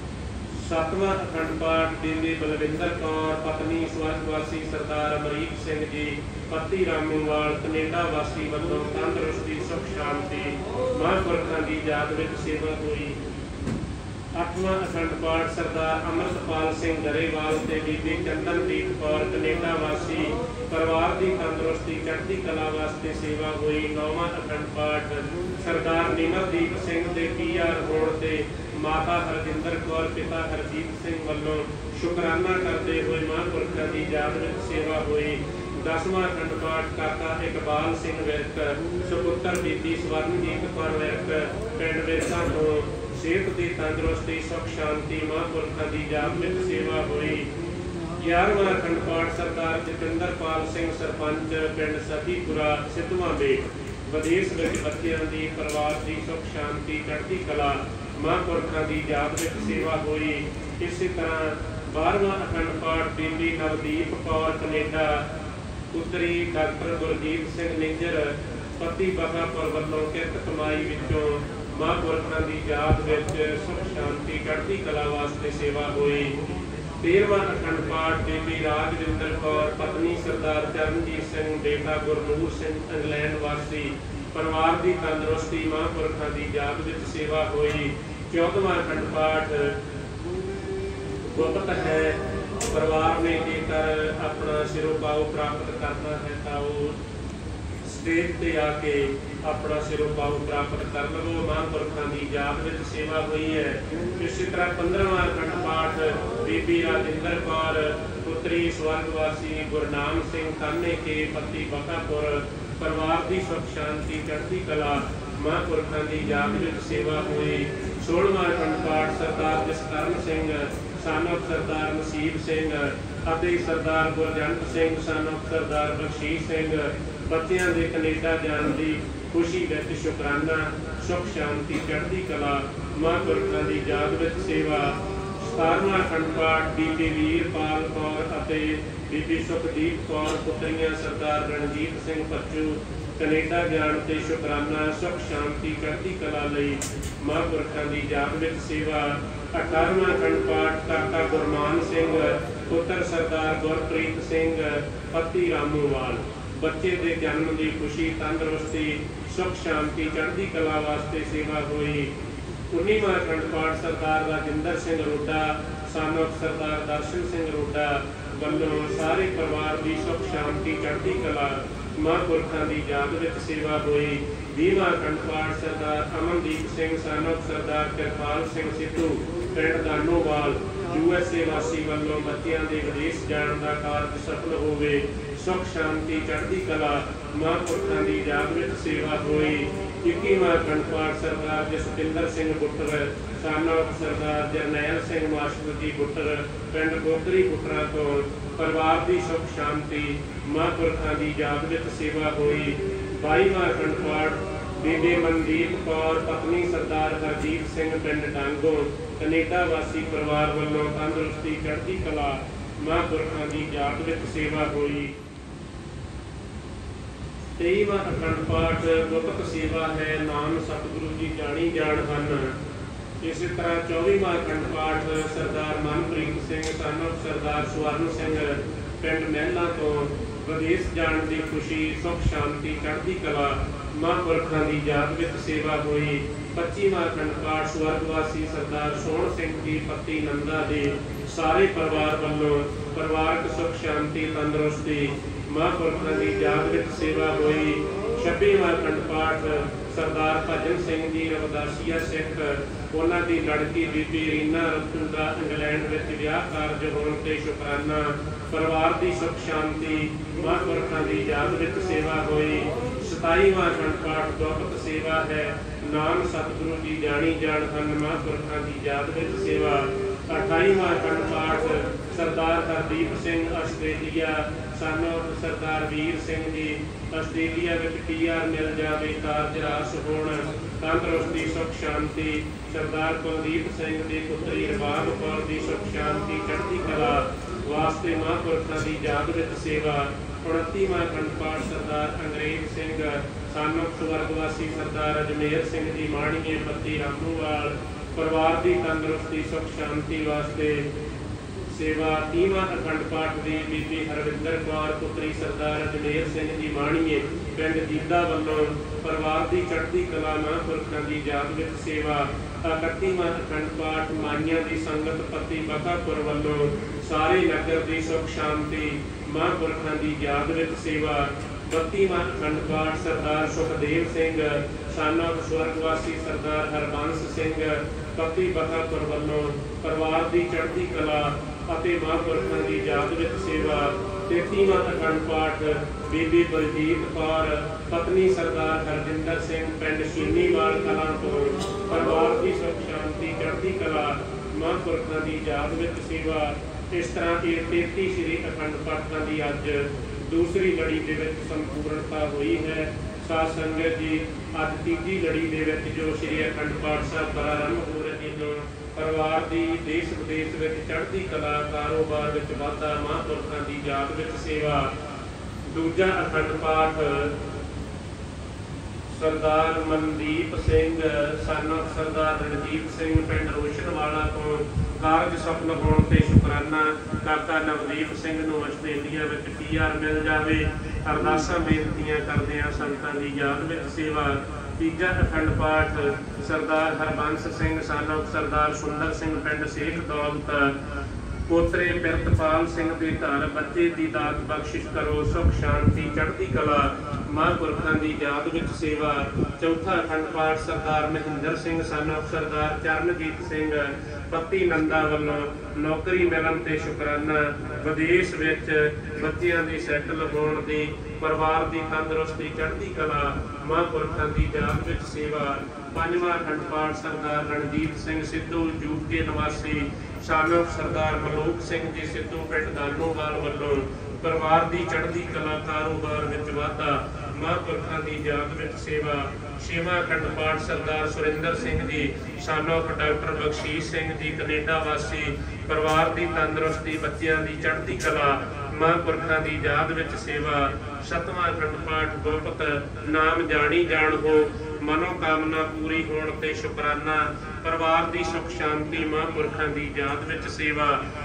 ਸੱਤਵਾਂ ਅਖੰਡ ਪਾਠ ਬੀਬੀ ਬਲਵਿੰਦਰ ਕੌਰ ਪਤਨੀ ਸਵਰਗਵਾਸੀ ਸਰਦਾਰ ਅਮਰੀਕ ਸਿੰਘ ਜੀ ਪਤੀ ਰਾਮੂਵਾਲ ਕੈਨੇਡਾ ਵਾਸੀ ਵੱਲੋਂ ਤੰਦਰੁਸਤੀ ਸੁਖ ਸ਼ਾਂਤੀ ਮਹਾਂਪੁਰਖਾਂ ਦੀ ਯਾਦ ਵਿੱਚ ਸੇਵਾ ਹੋਈ। ਅੱਠਵਾਂ ਅਖੰਡ ਪਾਠ ਸਰਦਾਰ ਅੰਮ੍ਰਿਤਪਾਲ ਸਿੰਘ ਗਰੇਵਾਲ ਤੇ ਬੀਬੀ ਚੰਦਨਦੀਪ ਕੌਰ ਕੈਨੇਡਾ ਵਾਸੀ ਪਰਿਵਾਰ ਦੀ ਤੰਦਰੁਸਤੀ ਚੜ੍ਹਦੀ ਕਲਾ ਵਾਸਤੇ ਸੇਵਾ ਹੋਈ। ਨੌਵਾਂ ਅਖੰਡ ਪਾਠ ਸਰਦਾਰ ਨਿਮਰਦੀਪ ਸਿੰਘ ਦੇ ਪੀ ਆਰ ਹੋਣ ਤੇ ਮਾਤਾ ਹਰਜਿੰਦਰ ਕੌਰ ਪਿਤਾ ਹਰਜੀਤ ਸਿੰਘ ਵੱਲੋਂ ਸ਼ੁਕਰਾਨਾ ਕਰਦੇ ਹੋਏ ਮਹਾਂਪੁਰਖਾਂ ਦੀ ਯਾਦ ਵਿੱਚ ਸੇਵਾ ਹੋਈ। ਦਸਵਾਂ ਅਖੰਡ ਪਾਠ ਕਾਕਾ ਇਕਬਾਲ ਸਿੰਘ ਵਿਰਕ ਸੁਪੁੱਤਰ ਬੀਬੀ ਸਵਰਨਜੀਤ ਕੌਰ ਵਿਰਕ ਪਿੰਡ ਵਿਰਕਾਂ ਤੋਂ ਸਿਹਤ ਦੀ ਤੰਦਰੁਸਤੀ ਸੁਖ ਸ਼ਾਂਤੀ ਮਹਾਂਪੁਰਖਾਂ ਦੀ ਯਾਦ ਵਿੱਚ ਸੇਵਾ ਹੋਈ। ਗਿਆਰਵਾਂ ਅਖੰਡ ਪਾਠ ਸਰਦਾਰ ਜਤਿੰਦਰਪਾਲ ਸਿੰਘ ਸਰਪੰਚ ਪਿੰਡ ਸਤੀਪੁਰਾ ਸਿੱਧਵਾਂ ਬੇਟ ਵਿਦੇਸ਼ ਵਿੱਚ ਬੱਚਿਆਂ ਦੀ ਪਰਿਵਾਰ ਦੀ ਸੁਖ ਸ਼ਾਂਤੀ ਚੜ੍ਹਦੀ ਕਲਾ ਮਹਾਂਪੁਰਖਾਂ ਦੀ ਯਾਦ ਵਿੱਚ ਸੇਵਾ ਹੋਈ। ਇਸੇ ਤਰ੍ਹਾਂ ਬਾਰ੍ਹਵਾਂ ਅਖੰਡ ਪਾਠ ਬੀਬੀ ਨਵਦੀਪ ਕੌਰ ਕੈਨੇਡਾ ਪੁੱਤਰੀ ਡਾਕਟਰ ਗੁਰਜੀਤ ਸਿੰਘ ਨਿੰਜਰ ਪਤੀ ਬਹਾਪੁਰ ਵੱਲੋਂ ਕਿਰਤ ਕਮਾਈ ਵਿੱਚੋਂ ਮਹਾਂਪੁਰਖਾਂ ਦੀ ਯਾਦ ਵਿੱਚ ਸੁਖ ਸ਼ਾਂਤੀ ਚੜ੍ਹਦੀ ਕਲਾ ਵਾਸਤੇ ਸੇਵਾ ਹੋਈ। ਤੇਰਵਾਂ ਅਖੰਡ ਪਾਠ ਬੀਬੀ ਰਾਜਵਿੰਦਰ ਕੌਰ ਪਤਨੀ ਸਰਦਾਰ ਚਰਨਜੀਤ ਸਿੰਘ ਬੇਟਾ ਗੁਰਨੂਰ ਸਿੰਘ ਇੰਗਲੈਂਡ ਵਾਸੀ ਪਰਿਵਾਰ ਦੀ ਤੰਦਰੁਸਤੀ ਮਹਾਂਪੁਰਖਾਂ ਦੀ ਯਾਦ ਵਿੱਚ ਸੇਵਾ ਹੋਈ। ਚੌਦਵਾਂ ਅਖੰਡ ਪਾਠ ਗੁਪਤ ਹੈ ਪਰਿਵਾਰ ਨੇ ਜੇਕਰ ਆਪਣਾ ਸਿਰੋਪਾਓ ਪ੍ਰਾਪਤ ਕਰਨਾ ਹੈ ਤਾਂ ਉਹ ਸਟੇਜ ਤੇ ਆ ਕੇ ਆਪਣਾ ਸਿਰੋਪਾਓ ਪ੍ਰਾਪਤ ਕਰ ਲਵੋ ਮਹਾਂਪੁਰਖਾਂ ਦੀ ਯਾਦ ਵਿੱਚ ਸੇਵਾ ਹੋਈ ਹੈ। ਇਸੇ ਤਰ੍ਹਾਂ ਪੰਦਰਵਾਂ ਅਖੰਡ ਪਾਠ ਬੀਬੀ ਰਾਜਿੰਦਰ ਕੌਰ ਪੁੱਤਰੀ ਸਵਰਗਵਾਸੀ ਗੁਰਨਾਮ ਸਿੰਘ ਕਾਨੇ ਕੇ ਪਤੀ ਬਕਾਪੁਰ ਪਰਿਵਾਰ ਦੀ ਸੁਖ ਸ਼ਾਂਤੀ ਚੜ੍ਹਦੀ ਕਲਾ ਮਹਾਂਪੁਰਖਾਂ ਦੀ ਯਾਦ ਵਿੱਚ ਸੇਵਾ ਹੋਈ। ਸੋਲਵਾਂ ਅਖੰਡ ਪਾਠ ਸਰਦਾਰ ਜਸਕਰਨ ਸਿੰਘ ਸਾਨਕ ਸਰਦਾਰ ਨਸੀਬ ਸਿੰਘ ਅਤੇ ਸਰਦਾਰ ਗੁਰਜੰਟ ਸਿੰਘ ਸਾਨਕ ਸਰਦਾਰ ਬਖਸ਼ੀਸ਼ ਸਿੰਘ ਬੱਚਿਆਂ ਦੇ ਕੈਨੇਡਾ ਜਾਣ ਦੀ ਖੁਸ਼ੀ ਵਿੱਚ ਸ਼ੁਕਰਾਨਾ ਸੁਖ ਸ਼ਾਂਤੀ ਚੜ੍ਹਦੀ ਕਲਾ ਮਹਾਂਪੁਰਖਾਂ ਦੀ ਯਾਦ ਵਿੱਚ ਸੇਵਾ। ਸਤਾਰਵਾਂ ਅਖੰਡ ਪਾਠ ਬੀਬੀ ਵੀਰਪਾਲ ਕੌਰ ਅਤੇ ਬੀਬੀ ਸੁਖਦੀਪ ਕੌਰ ਪੁੱਤਰੀਆਂ ਸਰਦਾਰ ਰਣਜੀਤ ਸਿੰਘ ਪੱਚੂ ਕੈਨੇਡਾ ਜਾਣ ਤੇ ਸ਼ੁਕਰਾਨਾ ਸੁਖ ਸ਼ਾਂਤੀ ਚੜ੍ਹਦੀ ਕਲਾ ਲਈ ਮਹਾਂਪੁਰਖਾਂ ਦੀ ਯਾਦ ਵਿੱਚ ਸੇਵਾ। ਅਠਾਰਵਾਂ ਅਖੰਡ ਪਾਠ ਕਾਕਾ ਗੁਰਮਾਨ ਸਿੰਘ ਪੁੱਤਰ ਸਰਦਾਰ ਗੁਰਪ੍ਰੀਤ ਸਿੰਘ ਪਤੀ ਰਾਮੂਵਾਲ ਬੱਚੇ ਦੇ ਜਨਮ ਦੀ ਖੁਸ਼ੀ ਤੰਦਰੁਸਤੀ ਸੁਖ ਸ਼ਾਂਤੀ ਚੜ੍ਹਦੀ ਕਲਾ ਵਾਸਤੇ ਸੇਵਾ ਹੋਈ। ਉੱਨੀਵਾਂ ਅਖੰਡ ਪਾਠ ਸਰਦਾਰ ਰਾਜਿੰਦਰ ਸਿੰਘ ਰੋਡਾ ਸਾਨਕ ਸਰਦਾਰ ਦਰਸ਼ਨ ਸਿੰਘ ਰੋਡਾ ਵੱਲੋਂ ਸਾਰੇ ਪਰਿਵਾਰ ਦੀ ਸੁਖ ਸ਼ਾਂਤੀ ਚੜ੍ਹਦੀ ਕਲਾ ਮਹਾਂਪੁਰਖਾਂ ਦੀ ਯਾਦ ਵਿੱਚ ਸੇਵਾ ਹੋਈ। ਵੀਹਵਾਂ ਅਖੰਡ ਪਾਠ ਸਰਦਾਰ ਅਮਨਦੀਪ ਸਿੰਘ ਸਾਨਕ ਸਰਦਾਰ ਕਿਰਪਾਲ ਸਿੰਘ ਸਿੱਧੂ ਪਿੰਡ ਦਾਨੋਵਾਲ ਯੂ ਐਸ ਏ ਵਾਸੀ ਵੱਲੋਂ ਬੱਚਿਆਂ ਦੇ ਵਿਦੇਸ਼ ਜਾਣ ਦਾ ਕਾਰਜ ਸਫਲ ਹੋਵੇ ਸੁਖ ਸ਼ਾਂਤੀ ਚੜ੍ਹਦੀ ਕਲਾ ਮਹਾਂਪੁਰਖਾਂ ਦੀ ਯਾਦ ਵਿੱਚ ਸੇਵਾ ਹੋਈ। ਇੱਕੀਵਾਂ ਅਖੰਡ ਪਾਠ ਸਰਦਾਰ ਜਸਪਿੰਦਰ ਸਿੰਘ ਬੁੱਟਰ ਸਾਨਕ ਸਰਦਾਰ ਜਰਨੈਲ ਸਿੰਘ ਮਾਸਟਰ ਜੀ ਬੁੱਟਰ ਪਿੰਡ ਗੋਦਰੀ ਬੁੱਟਰਾਂ ਤੋਂ ਪਰਿਵਾਰ ਦੀ ਸੁਖ ਸ਼ਾਂਤੀ ਮਹਾਂਪੁਰਖਾਂ ਦੀ ਯਾਦ ਵਿੱਚ ਸੇਵਾ ਹੋਈ। ਬਾਈਵਾਂ ਅਖੰਡ ਪਾਠ ਬੀਬੀ ਮਨਦੀਪ ਕੌਰ ਪਤਨੀ ਸਰਦਾਰ ਹਰਜੀਤ ਸਿੰਘ ਪਿੰਡ ਡਾਂਗੋ ਕੈਨੇਡਾ ਵਾਸੀ ਪਰਿਵਾਰ ਵੱਲੋਂ ਤੰਦਰੁਸਤੀ ਚੜ੍ਹਦੀ ਕਲਾ ਮਹਾਂਪੁਰਖਾਂ ਦੀ ਯਾਦ ਵਿੱਚ ਸੇਵਾ ਹੋਈ। ਤੇਈਵਾਂ ਅਖੰਡ ਪਾਠ ਗੁਪਤ ਸੇਵਾ ਹੈ ਨਾਮ ਸਤਿਗੁਰੂ ਜੀ ਜਾਣੀ ਜਾਣ ਹਨ ਇਸੇ ਤਰ੍ਹਾਂ ਚੌਵੀਵਾਂ ਅਖੰਡ ਪਾਠ ਸਰਦਾਰ ਮਨਪ੍ਰੀਤ ਸਿੰਘ son of ਸਰਦਾਰ ਸਵਰਨ ਸਿੰਘ ਪਿੰਡ ਮਹਿਲਾ ਤੋਂ ਵਿਦੇਸ਼ ਜਾਣ ਦੀ ਖੁਸ਼ੀ, ਸੁੱਖ ਸ਼ਾਂਤੀ, ਚੜ੍ਹਦੀ ਕਲਾ, ਮਹਾਂਪੁਰਖਾਂ ਦੀ ਯਾਦ ਵਿੱਚ ਸੇਵਾ ਹੋਈ। ਪੱਚੀਵਾਂ ਅਖੰਡ ਪਾਠ ਸਵਰਗਵਾਸੀ ਸਰਦਾਰ ਸੋਹਣ ਸਿੰਘ ਜੀ ਪੱਤੀ ਨੰਦਾ ਦੇ ਸਾਰੇ ਪਰਿਵਾਰ ਵੱਲੋਂ ਪਰਿਵਾਰਕ ਸੁੱਖ ਸ਼ਾਂਤੀ, ਤੰਦਰੁਸਤੀ, ਮਹਾਂਪੁਰਖਾਂ ਦੀ ਯਾਦ ਵਿੱਚ ਸੇਵਾ ਹੋਈ। ਛੱਬੀਵਾਂ ਅਖੰਡ ਪਾਠ ਸਰਦਾਰ ਭਜਨ ਸਿੰਘ ਜੀ ਰਵਿਦਾਸੀਆ ਸਿੱਖ, ਉਹਨਾਂ ਦੀ ਲੜਕੀ ਬੀਬੀ ਰੀਨਾ ਰਤੂ ਦਾ ਇੰਗਲੈਂਡ ਵਿੱਚ ਵਿਆਹ ਕਾਰਜ ਹੋਣ ਤੇ ਸ਼ੁਕਰਾਨਾ, ਪਰਿਵਾਰ ਦੀ ਸੁੱਖ ਸ਼ਾਂਤੀ, ਮਹਾਂਪੁਰਖਾਂ ਦੀ ਯਾਦ ਵਿੱਚ ਸੇਵਾ ਹੋਈ। ਸਤਾਈਵਾਂ ਅਖੰਡ ਪਾਠ ਗੁਰਮਤਿ ਸੇਵਾ ਹੈ, ਨਾਮ ਸਤਿਗੁਰੂ ਜੀ ਜਾਣੀ ਜਾਣ ਹਨ, ਮਹਾਂਪੁਰਖਾਂ ਦੀ ਯਾਦ ਵਿੱਚ ਸੇਵਾ। ਅਠਾਈਵਾਂ ਅਖੰਡ ਪਾਠ Sardar Hardeep Singh Australia son of Sardar Veer Singh ji, Australia ਵਿੱਚ ਪੀ ਆਰ ਮਿਲ ਜਾਵੇ, ਕਾਰਜ ਰਾਸ ਹੋਣ, ਤੰਦਰੁਸਤੀ, ਸੁੱਖ ਸ਼ਾਂਤੀ। ਸਰਦਾਰ ਕੁਲਦੀਪ ਸਿੰਘ ਦੀ ਪੁੱਤਰੀ ਰਬਾਬ ਕੌਰ ਦੀ ਸੁੱਖ ਸ਼ਾਂਤੀ, ਚੜ੍ਹਦੀ ਕਲਾ ਵਾਸਤੇ ਮਹਾਂਪੁਰਖਾਂ ਦੀ ਯਾਦ ਵਿੱਚ ਸੇਵਾ। ਉਣੱਤੀਵਾਂ ਅਖੰਡ ਪਾਠ ਸਰਦਾਰ ਅੰਗਰੇਜ਼ ਸਿੰਘ son of ਸਵਰਗਵਾਸੀ ਸਰਦਾਰ ਅਜਮੇਰ ਸਿੰਘ ਜੀ ਮਾਣੀਏ ਪੱਤੀ ਰਾਮੂਵਾਲ, ਪਰਿਵਾਰ ਦੀ ਤੰਦਰੁਸਤੀ, ਸੁੱਖ ਸ਼ਾਂਤੀ ਵਾਸਤੇ ਸੇਵਾ। ਤੀਵਾਂ ਅਖੰਡ ਪਾਠ ਦੀ ਬੀਬੀ ਹਰਵਿੰਦਰ ਕੌਰ ਪੁੱਤਰੀ ਸਰਦਾਰ ਅਜਮੇਰ ਸਿੰਘ ਜੀ ਮਾਣੀਏ ਪਿੰਡ ਜੀਦਾ ਵੱਲੋਂ ਪਰਿਵਾਰ ਦੀ ਚੜ੍ਹਦੀ ਕਲਾ, ਮਹਾਂਪੁਰਖਾਂ ਦੀ ਯਾਦ ਵਿੱਚ ਸੇਵਾ। ਇਕੱਤੀਵਾਂ ਅਖੰਡ ਪਾਠ ਮਾਈਆਂ ਦੀ ਸੰਗਤ ਪੱਤੀ ਬਕਾਪੁਰ ਵੱਲੋਂ ਸਾਰੇ ਨਗਰ ਦੀ ਸੁੱਖ ਸ਼ਾਂਤੀ, ਮਹਾਂਪੁਰਖਾਂ ਦੀ ਯਾਦ ਵਿੱਚ ਸੇਵਾ। ਬੱਤੀਵਾਂ ਅਖੰਡ ਪਾਠ ਸਰਦਾਰ ਸੁਖਦੇਵ ਸਿੰਘ son of ਸਵਰਗਵਾਸੀ ਸਰਦਾਰ ਹਰਬੰਸ ਸਿੰਘ ਪੱਤੀ ਬਕਾਪੁਰ ਵੱਲੋਂ ਪਰਿਵਾਰ ਦੀ ਚੜ੍ਹਦੀ ਕਲਾ ਅਤੇ ਮਹਾਂਪੁਰਖਾਂ ਦੀ ਯਾਦ ਵਿੱਚ ਸੇਵਾ। ਤੇਤੀਵਾਂ ਅਖੰਡ ਪਾਠ ਬੀਬੀ ਬਲਜੀਤ ਕੌਰ ਪਤਨੀ ਸਰਦਾਰ ਹਰਜਿੰਦਰ ਸਿੰਘ ਪਿੰਡ ਸ਼ੀਨੀਵਾਲ ਕਲਾਂ ਤੋਂ ਪਰਿਵਾਰ ਦੀ ਸੁੱਖ ਸ਼ਾਂਤੀ, ਚੜ੍ਹਦੀ ਕਲਾ, ਮਹਾਂਪੁਰਖਾਂ ਦੀ ਯਾਦ ਵਿੱਚ ਸੇਵਾ। ਇਸ ਤਰ੍ਹਾਂ ਇਹ ਤੇਤੀ ਸ਼੍ਰੀ ਅਖੰਡ ਪਾਠਾਂ ਦੀ ਅੱਜ ਦੂਸਰੀ ਲੜੀ ਦੇ ਵਿੱਚ ਸੰਪੂਰਨਤਾ ਹੋਈ ਹੈ। ਸਾਧ ਸੰਗਤ ਜੀ, ਅੱਜ ਤੀਜੀ ਲੜੀ ਦੇ ਵਿੱਚ ਜੋ ਸ਼੍ਰੀ ਅਖੰਡ ਪਾਠ ਸਾਹਿਬ ਪ੍ਰਾਰੰਭ ਹੋ ਰਹੇ ਨੇ, ਪਰਿਵਾਰ ਦੀ ਦੇਸ਼ ਵਿਦੇਸ਼ ਵਿੱਚ ਚੜ੍ਹਦੀ ਕਲਾ, ਕਾਰੋਬਾਰ ਵਿੱਚ ਵਾਧਾ, ਮਹਾਂਪੁਰਖਾਂ ਦੀ ਯਾਦ ਵਿੱਚ ਸੇਵਾ। ਦੂਜਾ ਅਖੰਡ ਪਾਠ ਸਰਦਾਰ ਮਨਦੀਪ ਸਿੰਘ son of ਸਰਦਾਰ ਰਣਜੀਤ ਸਿੰਘ ਪਿੰਡ ਰੋਸ਼ਨਵਾਲਾ ਤੋਂ ਕਾਰਜ ਸਫਲ ਹੋਣ ਤੇ ਸ਼ੁਕਰਾਨਾ, ਕਾਕਾ ਨਵਦੀਪ ਸਿੰਘ ਨੂੰ ਆਸਟ੍ਰੇਲੀਆ ਵਿੱਚ ਪੀ ਆਰ ਮਿਲ ਜਾਵੇ, ਅਰਦਾਸਾਂ ਬੇਨਤੀਆਂ ਕਰਦੇ ਹਾਂ, ਸੰਤਾਂ ਦੀ ਯਾਦ ਵਿੱਚ ਸੇਵਾ। ਤੀਜਾ ਅਖੰਡ ਪਾਠ ਸਰਦਾਰ ਹਰਬੰਸ ਸਿੰਘ son of ਸਰਦਾਰ ਸੁੰਦਰ ਸਿੰਘ ਪਿੰਡ ਸੇਖ ਦੌਲਤ, ਪੋਤਰੇ ਪਿਰਤਪਾਲ ਸਿੰਘ ਦੇ ਘਰ ਬੱਚੇ ਦੀ ਦਾਤ ਬਖਸ਼ਿਸ਼ ਕਰੋ, ਸੁੱਖ ਸ਼ਾਂਤੀ, ਚੜ੍ਹਦੀ ਕਲਾ, ਮਹਾਂਪੁਰਖਾਂ ਦੀ ਯਾਦ ਵਿੱਚ ਸੇਵਾ। ਚੌਥਾ ਅਖੰਡ ਪਾਠ ਸਰਦਾਰ ਮਹਿੰਦਰ ਸਿੰਘ son of ਸਰਦਾਰ ਚਰਨਜੀਤ ਸਿੰਘ ਪੱਤੀ ਨੰਦਾ ਵੱਲੋਂ ਨੌਕਰੀ ਮਿਲਣ ਤੇ ਸ਼ੁਕਰਾਨਾ, ਵਿਦੇਸ਼ ਵਿੱਚ ਬੱਚਿਆਂ ਦੀ ਸੈਟਲ ਹੋਣ ਦੀ, ਪਰਿਵਾਰ ਦੀ ਤੰਦਰੁਸਤੀ, ਚੜ੍ਹਦੀ ਕਲਾ, ਮਹਾਂਪੁਰਖਾਂ ਦੀ ਯਾਦ ਵਿੱਚ ਸੇਵਾ। ਪੰਜਵਾਂ ਅਖੰਡ ਪਾਠ ਸਰਦਾਰ ਰਣਜੀਤ ਸਿੰਘ ਸਿੱਧੂ ਯੂਕੇ ਨਿਵਾਸੀ son of ਸਰਦਾਰ ਮਲੂਕ ਸਿੰਘ ਜੀ ਸਿੱਧੂ ਪਿੰਡ ਦਾਨੋਵਾਲ ਵੱਲੋਂ ਪਰਿਵਾਰ ਦੀ ਚੜ੍ਹਦੀ ਕਲਾ, ਕਾਰੋਬਾਰ ਵਿੱਚ ਵਾਧਾ, ਮਹਾਂਪੁਰਖਾਂ ਦੀ ਯਾਦ ਵਿੱਚ ਸੇਵਾ। ਛੇਵਾਂ ਅਖੰਡ ਪਾਠ Sardar Surinder Singh ji son of doctor Bakhshish Singh ji Canada ਵਾਸੀ, ਪਰਿਵਾਰ ਦੀ ਤੰਦਰੁਸਤੀ, ਬੱਚਿਆਂ ਦੀ ਚੜ੍ਹਦੀ ਕਲਾ, ਮਹਾਂਪੁਰਖਾਂ ਦੀ ਯਾਦ ਵਿੱਚ ਸੇਵਾ। ਸੱਤਵਾਂ ਅਖੰਡ ਪਾਠ ਗੁਰਮਤਿ ਨਾਮ ਜਾਣੀ ਜਾਣ ਹੋ, ਮਨੋਕਾਮਨਾ ਪੂਰੀ ਹੋਣ ਤੇ ਸ਼ੁਕਰਾਨਾ, ਪਰਿਵਾਰ ਦੀ ਸੁੱਖ ਸ਼ਾਂਤੀ, ਮਹਾਂਪੁਰਖਾਂ ਦੀ ਯਾਦ ਵਿੱਚ ਸੇਵਾ।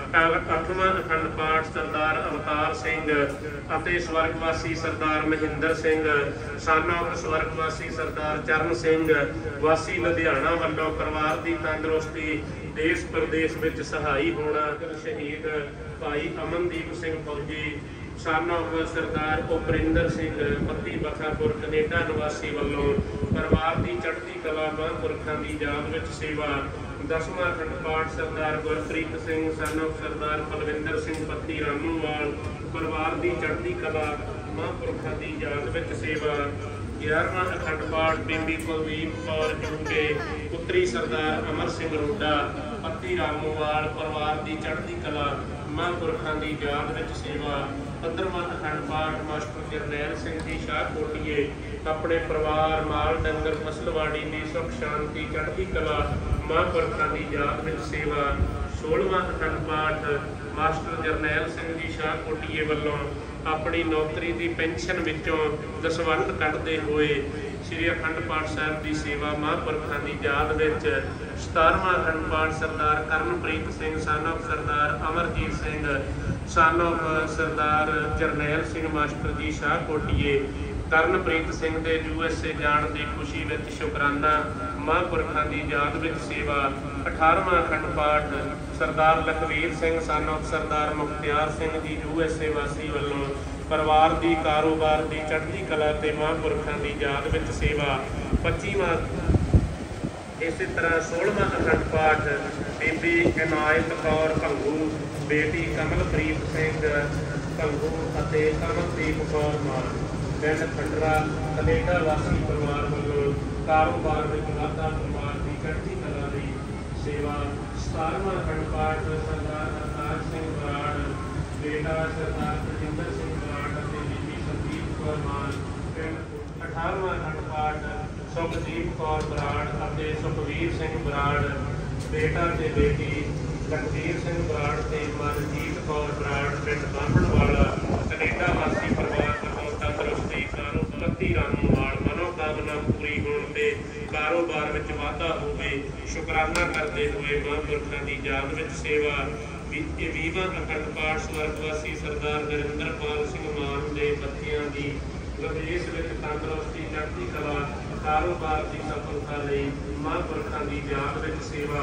ਅੱਠਵਾਂ ਅਖੰਡ ਪਾਠ ਸਰਦਾਰ ਅਵਤਾਰ ਸਿੰਘ ਅਤੇ ਸਵਰਗਵਾਸੀ ਸਰਦਾਰ ਮਹਿੰਦਰ ਸਿੰਘ son of ਸਵਰਗਵਾਸੀ ਸਰਦਾਰ ਚਰਨ ਸਿੰਘ ਵਾਸੀ ਲੁਧਿਆਣਾ ਵੱਲੋਂ ਪਰਿਵਾਰ ਦੀ ਤੰਦਰੁਸਤੀ, ਦੇਸ਼ ਪ੍ਰਦੇਸ਼ ਵਿੱਚ ਸਹਾਈ ਹੋਣਾ। ਸ਼ਹੀਦ ਭਾਈ ਅਮਨਦੀਪ ਸਿੰਘ ਫੌਜੀ son of ਸਰਦਾਰ ਉਪਰਿੰਦਰ ਸਿੰਘ ਪੱਤੀ ਬਖਾਪੁਰ ਕੈਨੇਡਾ ਨਿਵਾਸੀ ਵੱਲੋਂ ਪਰਿਵਾਰ ਦੀ ਚੜ੍ਹਦੀ ਕਲਾ, ਮਹਾਂਪੁਰਖਾਂ ਦੀ ਯਾਦ ਵਿੱਚ ਸੇਵਾ। ਦਸਵਾਂ ਅਖੰਡ ਪਾਠ ਸਰਦਾਰ ਗੁਰਪ੍ਰੀਤ ਸਿੰਘ son of ਸਰਦਾਰ ਬਲਵਿੰਦਰ ਸਿੰਘ ਪੱਤੀ ਰਾਮੂਵਾਲ, ਪਰਿਵਾਰ ਦੀ ਚੜ੍ਹਦੀ ਕਲਾ, ਮਹਾਂਪੁਰਖਾਂ ਦੀ ਯਾਦ ਵਿੱਚ ਸੇਵਾ। ਗਿਆਰਵਾਂ ਅਖੰਡ ਪਾਠ ਬੀਬੀ ਕੁਲਦੀਪ ਕੌਰ ਜੁਗੇ ਪੁੱਤਰੀ ਸਰਦਾਰ ਅਮਰ ਸਿੰਘ ਰੋਡਾ ਪੱਤੀ ਰਾਮੂਵਾਲ, ਪਰਿਵਾਰ ਦੀ ਚੜ੍ਹਦੀ ਕਲਾ, ਮਹਾਂਪੁਰਖਾਂ ਦੀ ਯਾਦ ਵਿੱਚ ਸੇਵਾ। ਪੰਦਰਵਾਂ ਅਖੰਡ ਪਾਠ ਮਾਸਟਰ ਜਰਨੈਲ ਸਿੰਘ ਜੀ ਸ਼ਾਹਕੋਟੀਏ ਆਪਣੇ ਪਰਿਵਾਰ, ਮਾਲ ਡੰਗਰ, ਫਸਲਵਾੜੀ ਦੀ ਸੁੱਖ ਸ਼ਾਂਤੀ, ਚੜ੍ਹਦੀ ਕਲਾ, ਮਹਾਂਪੁਰਖਾਂ ਦੀ ਯਾਦ ਵਿੱਚ ਸੇਵਾ। सोलहवां अखंड पाठ मास्टर जरनैल सिंह जी शाह कोटीए वालों अपनी नौकरी की पेंशन विचों दसवंध कढ़ते हुए श्री अखंड पाठ साहब की सेवा महापुरखों की याद विच सतारवां अखंड पाठ Sardar Karanpreet Singh son of Sardar Amarjeet Singh son of Sardar Jarnail Singh master ji शाह कोटीए करनप्रीत सिंह के यू एस ए जाण की खुशी में शुकराना महापुरखों की याद में सेवा अठारहवां अखंड पाठ Sardar Lakhvir Singh son of Sardar Mukhtiyar Singh ji U S A वासी वालों परिवार की कारोबार की चढ़ती कला ते महापुरखों की याद में सेवा पच्चीवां इस तरह सोलहवां अखंड पाठ बीबी इनायत कौर भंगू बेटी कमलप्रीत सिंह भंगू ਅਤੇ ਕਮਲਦੀਪ कौर मान पिंड खंडरा कनेडा वासी परिवार वालों कारोबार में वाधा परिवार की चढ़ती कला की सेवा सतारवां अखंड पाठ सरदार अवतार सिंह बराड़ बेटा सरदार प्रजिंदर सिंह बराड़ और बीबी संदीप कौर मान पिंड अठारहवां अखंड पाठ सुखदीप कौर बराड़ और सुखवीर सिंह बराड़ बेटा ते बेटी लखवीर सिंह बराड़ ते मनजीत कौर बराड़ पिंड बांभण वाला कनेडा वासी परिवार तंदुरुस्ती कारोबारी रामूवाल मनोकामना पूरी होने ते कारोबार में वाधा होवे शुकराना करते हुए महापुरखों की याद में सेवा ਵੀਹਵਾਂ अखंड पाठ स्वर्गवासी सरदार नरिंदरपाल सिंह मान के बच्चों की विदेश में तंदुरुस्ती चढ़ती कला कारोबार की सफलता लिए महापुरखों की याद में सेवा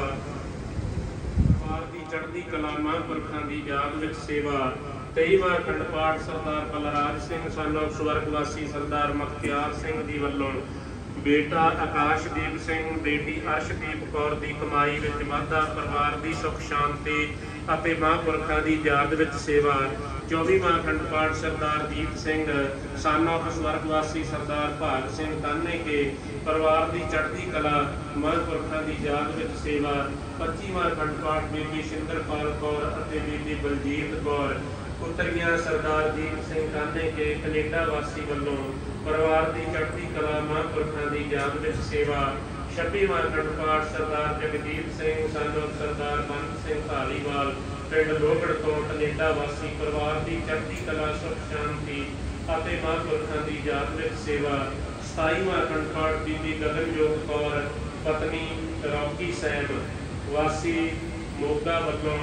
कारोबार की चढ़ती कला महापुरखों की याद में सेवा तेईवां अखंड पाठ सरदार बलराज सिंह सन ऑफ स्वर्गवासी सरदार मुख्तियार सिंह जी वालों बेटा आकाशदीप सिंह बेटी अर्शदीप कौर की कमाई में वाधा परिवार की सुख शांति और महापुरखों की याद में सेवा चौबीवां अखंड पाठ सरदार जीत सिंह सन ऑफ स्वर्गवासी सरदार भाग सिंह ताने के परिवार की चढ़ती कला महापुरखों की याद में सेवा पच्चीवां अखंड पाठ बीबी शिंदरपाल कौर और बीबी बलजीत कौर पुत्रियां सरदार जीत सिंह ताने के कनेडा वासी वालों परिवार की चढ़ती कला महापुरखों की याद में सेवा छब्बीवां अखंड पाठ सरदार जगजीत सिंह सन ऑफ सरदार बंद सिंह धालीवाल पिंड लोहगढ़ तो कनेडा वासी परिवार की चढ़ती कला सुख शांति और महापुरखों की याद में सेवा सताईवां अखंड पाठ बीबी गगनजोत कौर पत्नी रॉकी सैब वासी मोगा वालों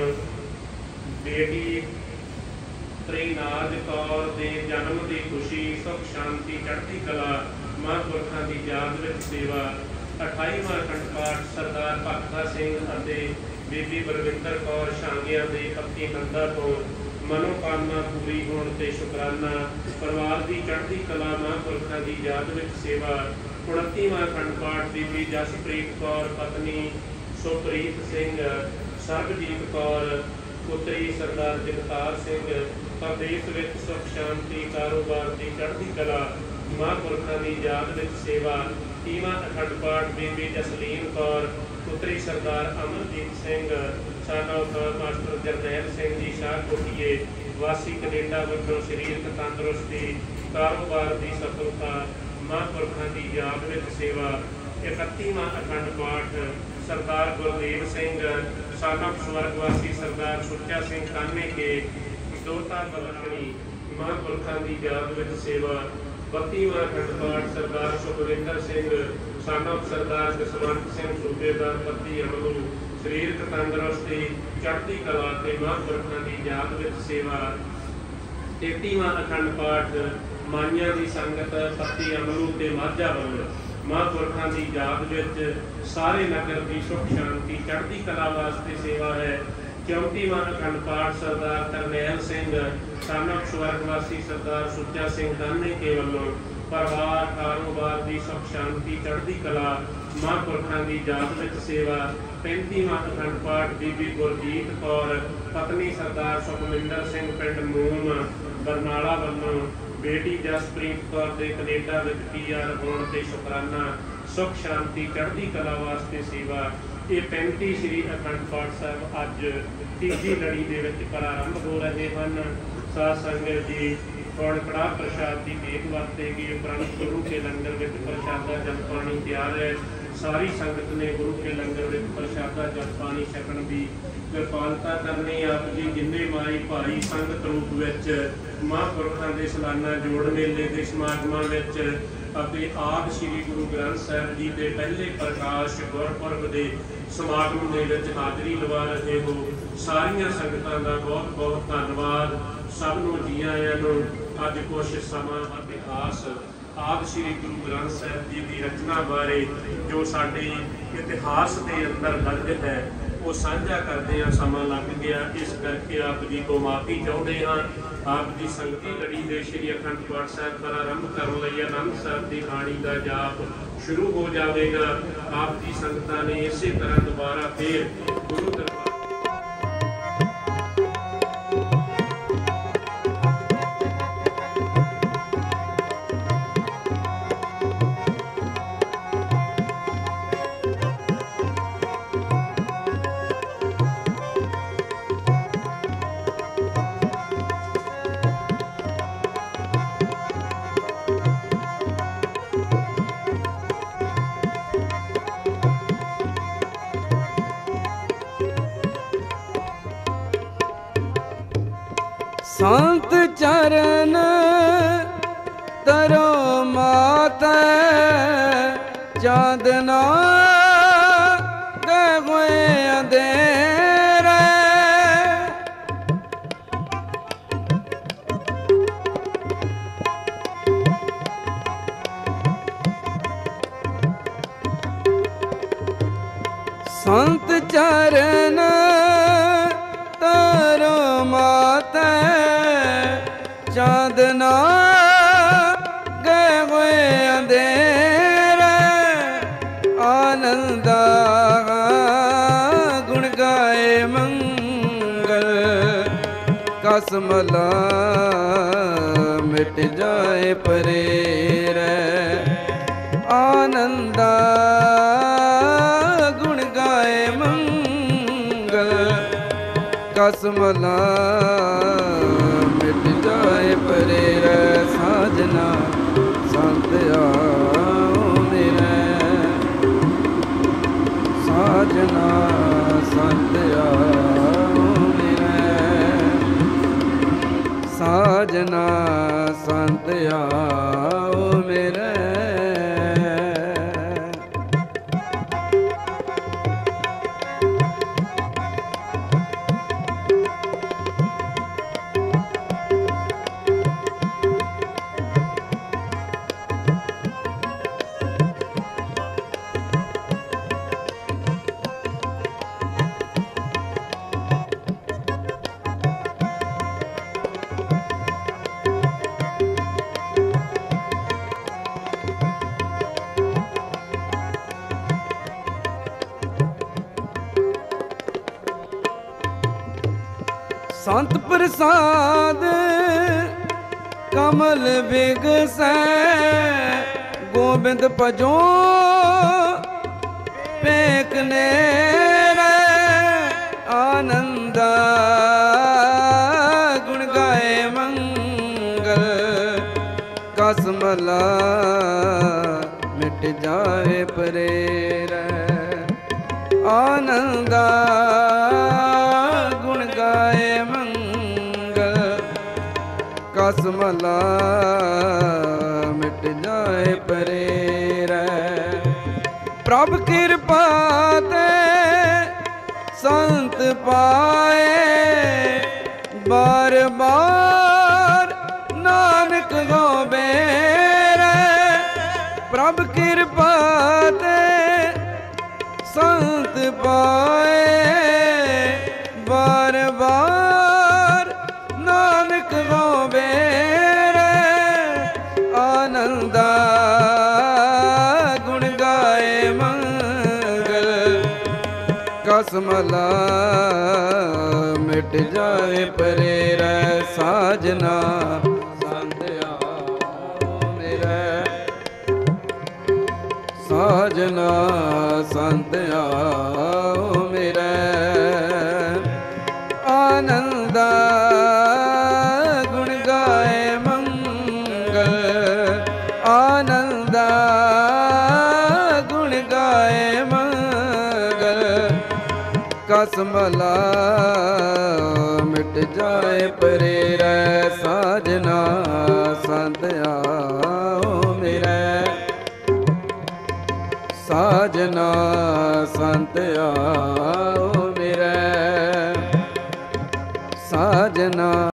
बेटी त्रिनाज कौर के जन्म की खुशी सुख शांति चढ़ती कला महापुरखों की याद में सेवा अठाईवां अखंड पाठ सरदार भगता सिंह और बीबी बलविंदर कौर शांगिया के पक्की नंदा तो मनोकामना पूरी होने ते शुकराना परिवार की चढ़ती कला महापुरखों की याद में सेवा उनतीवां अखंड पाठ बीबी जसप्रीत कौर पत्नी सुप्रीत सिंह सरबजीत कौर पुत्री सरदार जगतार सिंह प्रदेश में सुख शांति कारोबार की चढ़ती कला महापुरखों की याद में सेवा तीवां अखंड पाठ बीबी जसलीन कौर पुत्री Sardar Amarjeet Singh son of master Jarnail Singh ji शाह कोटीए वासी कनेडा वालों शरीरक तंदुरुस्ती कारोबार की सफलता महापुरखों की याद में सेवा इकतीवां अखंड पाठ सरदार गुरदेव सिंह सन ऑफ स्वर्गवासी सरदार सुच्चा सिंह काने के दोता बलखणी महापुरखों की याद में सेवा बत्तीवां अखंड पाठ सरदार सुखविंदर सिंह सन ऑफ सरदार जसवंत सिंह सूबेदार पति अमलू शरीरक तंदुरुस्ती चढ़ती कला ते महापुरखों की याद में सेवा तेतीवां अखंड पाठ माइया की संगत पति अमलू ते माझा वालों महापुरखों की याद में सारे नगर की सुख शांति चढ़ती कला वास्ते सेवा है चौंतीवां अखंड पाठ सरदार करनैल सिंह सन ऑफ स्वर्गवासी सरदार सुच्चा सिंह दाने के वालों परिवार कारोबार की सुख शांति चढ़ती कला महापुरखों की याद में सेवा पैंतीवां अखंड पाठ बीबी गुरजीत कौर पत्नी सरदार सुखविंदर सिंह पिंड मूम बरनाला वालों बेटी जसप्रीत कौर के कनेडा में पी आर होने ते शुकराना सुख शांति चढ़ती कला वास्ते सेवा ये पैंती श्री अखंड पाठ साहब अज तीजी लड़ी के प्रारंभ हो रहे हैं। साध संगत जी हुण कड़ाह प्रसाद की देख वरतेगी उपरंत गुरु के लंगर में प्रसादा जल पानी तैयार है। ਸਾਰੀ ਸੰਗਤ ਨੇ ਗੁਰੂ ਕੇ ਲੰਗਰ ਵਿੱਚ ਪ੍ਰਸ਼ਾਦਾ ਜਲ ਪਾਣੀ ਛਕਣ ਦੀ ਕਿਰਪਾਲਤਾ ਕਰਨੀ। ਆਪ ਜੀ ਜਿੰਨੇ ਮਾਈ ਭਾਈ ਸੰਗਤ ਰੂਪ ਵਿੱਚ ਮਹਾਂਪੁਰਖਾਂ ਦੇ ਸਾਲਾਨਾ ਜੋੜ ਮੇਲੇ ਦੇ ਸਮਾਗਮਾਂ ਵਿੱਚ ਅਤੇ ਆਦਿ ਸ੍ਰੀ ਗੁਰੂ ਗ੍ਰੰਥ ਸਾਹਿਬ ਜੀ ਦੇ ਪਹਿਲੇ ਪ੍ਰਕਾਸ਼ ਗੁਰਪੁਰਬ ਦੇ ਸਮਾਗਮ ਦੇ ਵਿੱਚ ਹਾਜ਼ਰੀ ਲਵਾ ਰਹੇ ਹੋ। ਸਾਰੀਆਂ ਸੰਗਤਾਂ ਦਾ ਬਹੁਤ ਬਹੁਤ ਧੰਨਵਾਦ। ਸਭ ਨੂੰ ਜੀ ਆਇਆਂ ਨੂੰ। ਅੱਜ ਕੁਛ ਸਮਾਂ ਇਤਿਹਾਸ ਆਦਿ ਸ੍ਰੀ ਗੁਰੂ ਗ੍ਰੰਥ ਸਾਹਿਬ ਜੀ ਦੀ ਰਚਨਾ ਬਾਰੇ ਜੋ ਸਾਡੇ ਇਤਿਹਾਸ ਦੇ ਅੰਦਰ ਦਰਜ ਹੈ ਉਹ ਸਾਂਝਾ ਕਰਦੇ ਹਾਂ। ਸਮਾਂ ਲੱਗ ਗਿਆ, ਇਸ ਕਰਕੇ ਆਪ ਜੀ ਤੋਂ ਮਾਫੀ ਚਾਹੁੰਦੇ ਹਾਂ। ਆਪ ਦੀ ਸੰਗਤੀ ਲੜੀ ਦੇ ਸ੍ਰੀ ਅਖੰਡ ਪਾਠ ਸਾਹਿਬ ਦਾ ਆਰੰਭ ਕਰਨ ਲਈ ਆਨੰਦ ਸਾਹਿਬ ਦੀ ਬਾਣੀ ਦਾ ਜਾਪ ਸ਼ੁਰੂ ਹੋ ਜਾਵੇਗਾ। ਆਪ ਦੀ ਸੰਗਤਾਂ ਨੇ ਇਸੇ ਤਰ੍ਹਾਂ ਦੁਬਾਰਾ ਫੇਰ ਗੁਰੂ ਦਰਬਾਰ ਸੰਤ ਚਰਨ ਤਰੋ ਮਾਤੈ ਚਾਂਦਨਾ ਗਏ ਹੋਏ ਅੰਧੇਰੇ। ਸੰਤ ਚਰਨ ਤਰੋ ਮਾਤੈ ਚਾਂਦਨਾ ਗਏ ਹੋਏ ਅੰਧੇਰੇ। ਆਨੰਦਾ ਗੁਣ ਗਾਏ ਮੰਗਲ ਕਸਮਲਾ ਮਿਟ ਜਾਏ ਪਰੇ ਰਹਿ। ਆਨੰਦਾ ਗੁਣ ਗਾਏ ਮੰਗਲ ਕਸਮਲਾ ਮਿਟ ਜਾਏ ਪਰੇ ਰਹਿ। ਸਾਜਨਾ ਸੰਤ ਆਓ ਮੇਰੇ, ਸਾਜਨਾ ਸੰਤ ਆਓ ਮੇਰੇ, ਸਾਜਨਾ ਸੰਤ ਆਓ ਮੇਰੇ। ਸੰਤ ਪ੍ਰਸਾਦ ਕਮਲ ਬਿਗਸੈ, ਗੋਬਿੰਦ ਭਜੋ ਪੇਖ ਨੇਰੇ। ਆਨੰਦਾ ਗੁਣ ਗਾਏ ਮੰਗਲ ਕਸਮਲਾ ਮਿਟ ਜਾਏ ਪਰੇ ਰਹਿ। ਆਨੰਦਾ ਗੁਣ ਗਾਏ ਮੰਗਲ ਕਸਮਲਾ ਮਿਟ ਜਾਏ ਪਰੇ ਰਹਿ। ਪ੍ਰਭ ਕਿਰਪਾ ਤੇ ਸੰਤ ਪਾਏ, ਬਾਰ ਬਾਰ ਨਾਨਕ ਗੋਬੇਰੇ। ਪ੍ਰਭ ਕਿਰਪਾ ਤੇ ਸੰਤ ਪਾਏ, ਬਾਰ ਬਾਰ ਨਾਨਕ ਗੋਬੇਰੇ। ਆਨੰਦਾ ਗੁਣ ਗਾਏ ਮੰਗਲ ਕਸਮਲਾ ਮਿਟ ਜਾਏ ਪਰੇ ਰਹਿ। ਸਾਜਨਾ ਸੰਤ ਆਓ ਮੇਰੇ, ਸਾਜਨਾ ਸੰਤ ਆਓ ਮੇਰੇ। ਆਨੰਦਾ ਗੁਣ ਗਾਏ ਮੰਗਲ, ਆਨੰਦਾ ਗੁਣ ਗਾਏ ਮਹਲਾ ਮਿਟ ਜਾਏ ਪਰੇ ਰਹਿ ਸਾਜਨਾ ਸੰਤ ਆਓ ਮੇਰੇ ਸਾਜਨਾ ਸੰਤ ਆਓ ਮੇਰੇ ਸਾਜਨਾ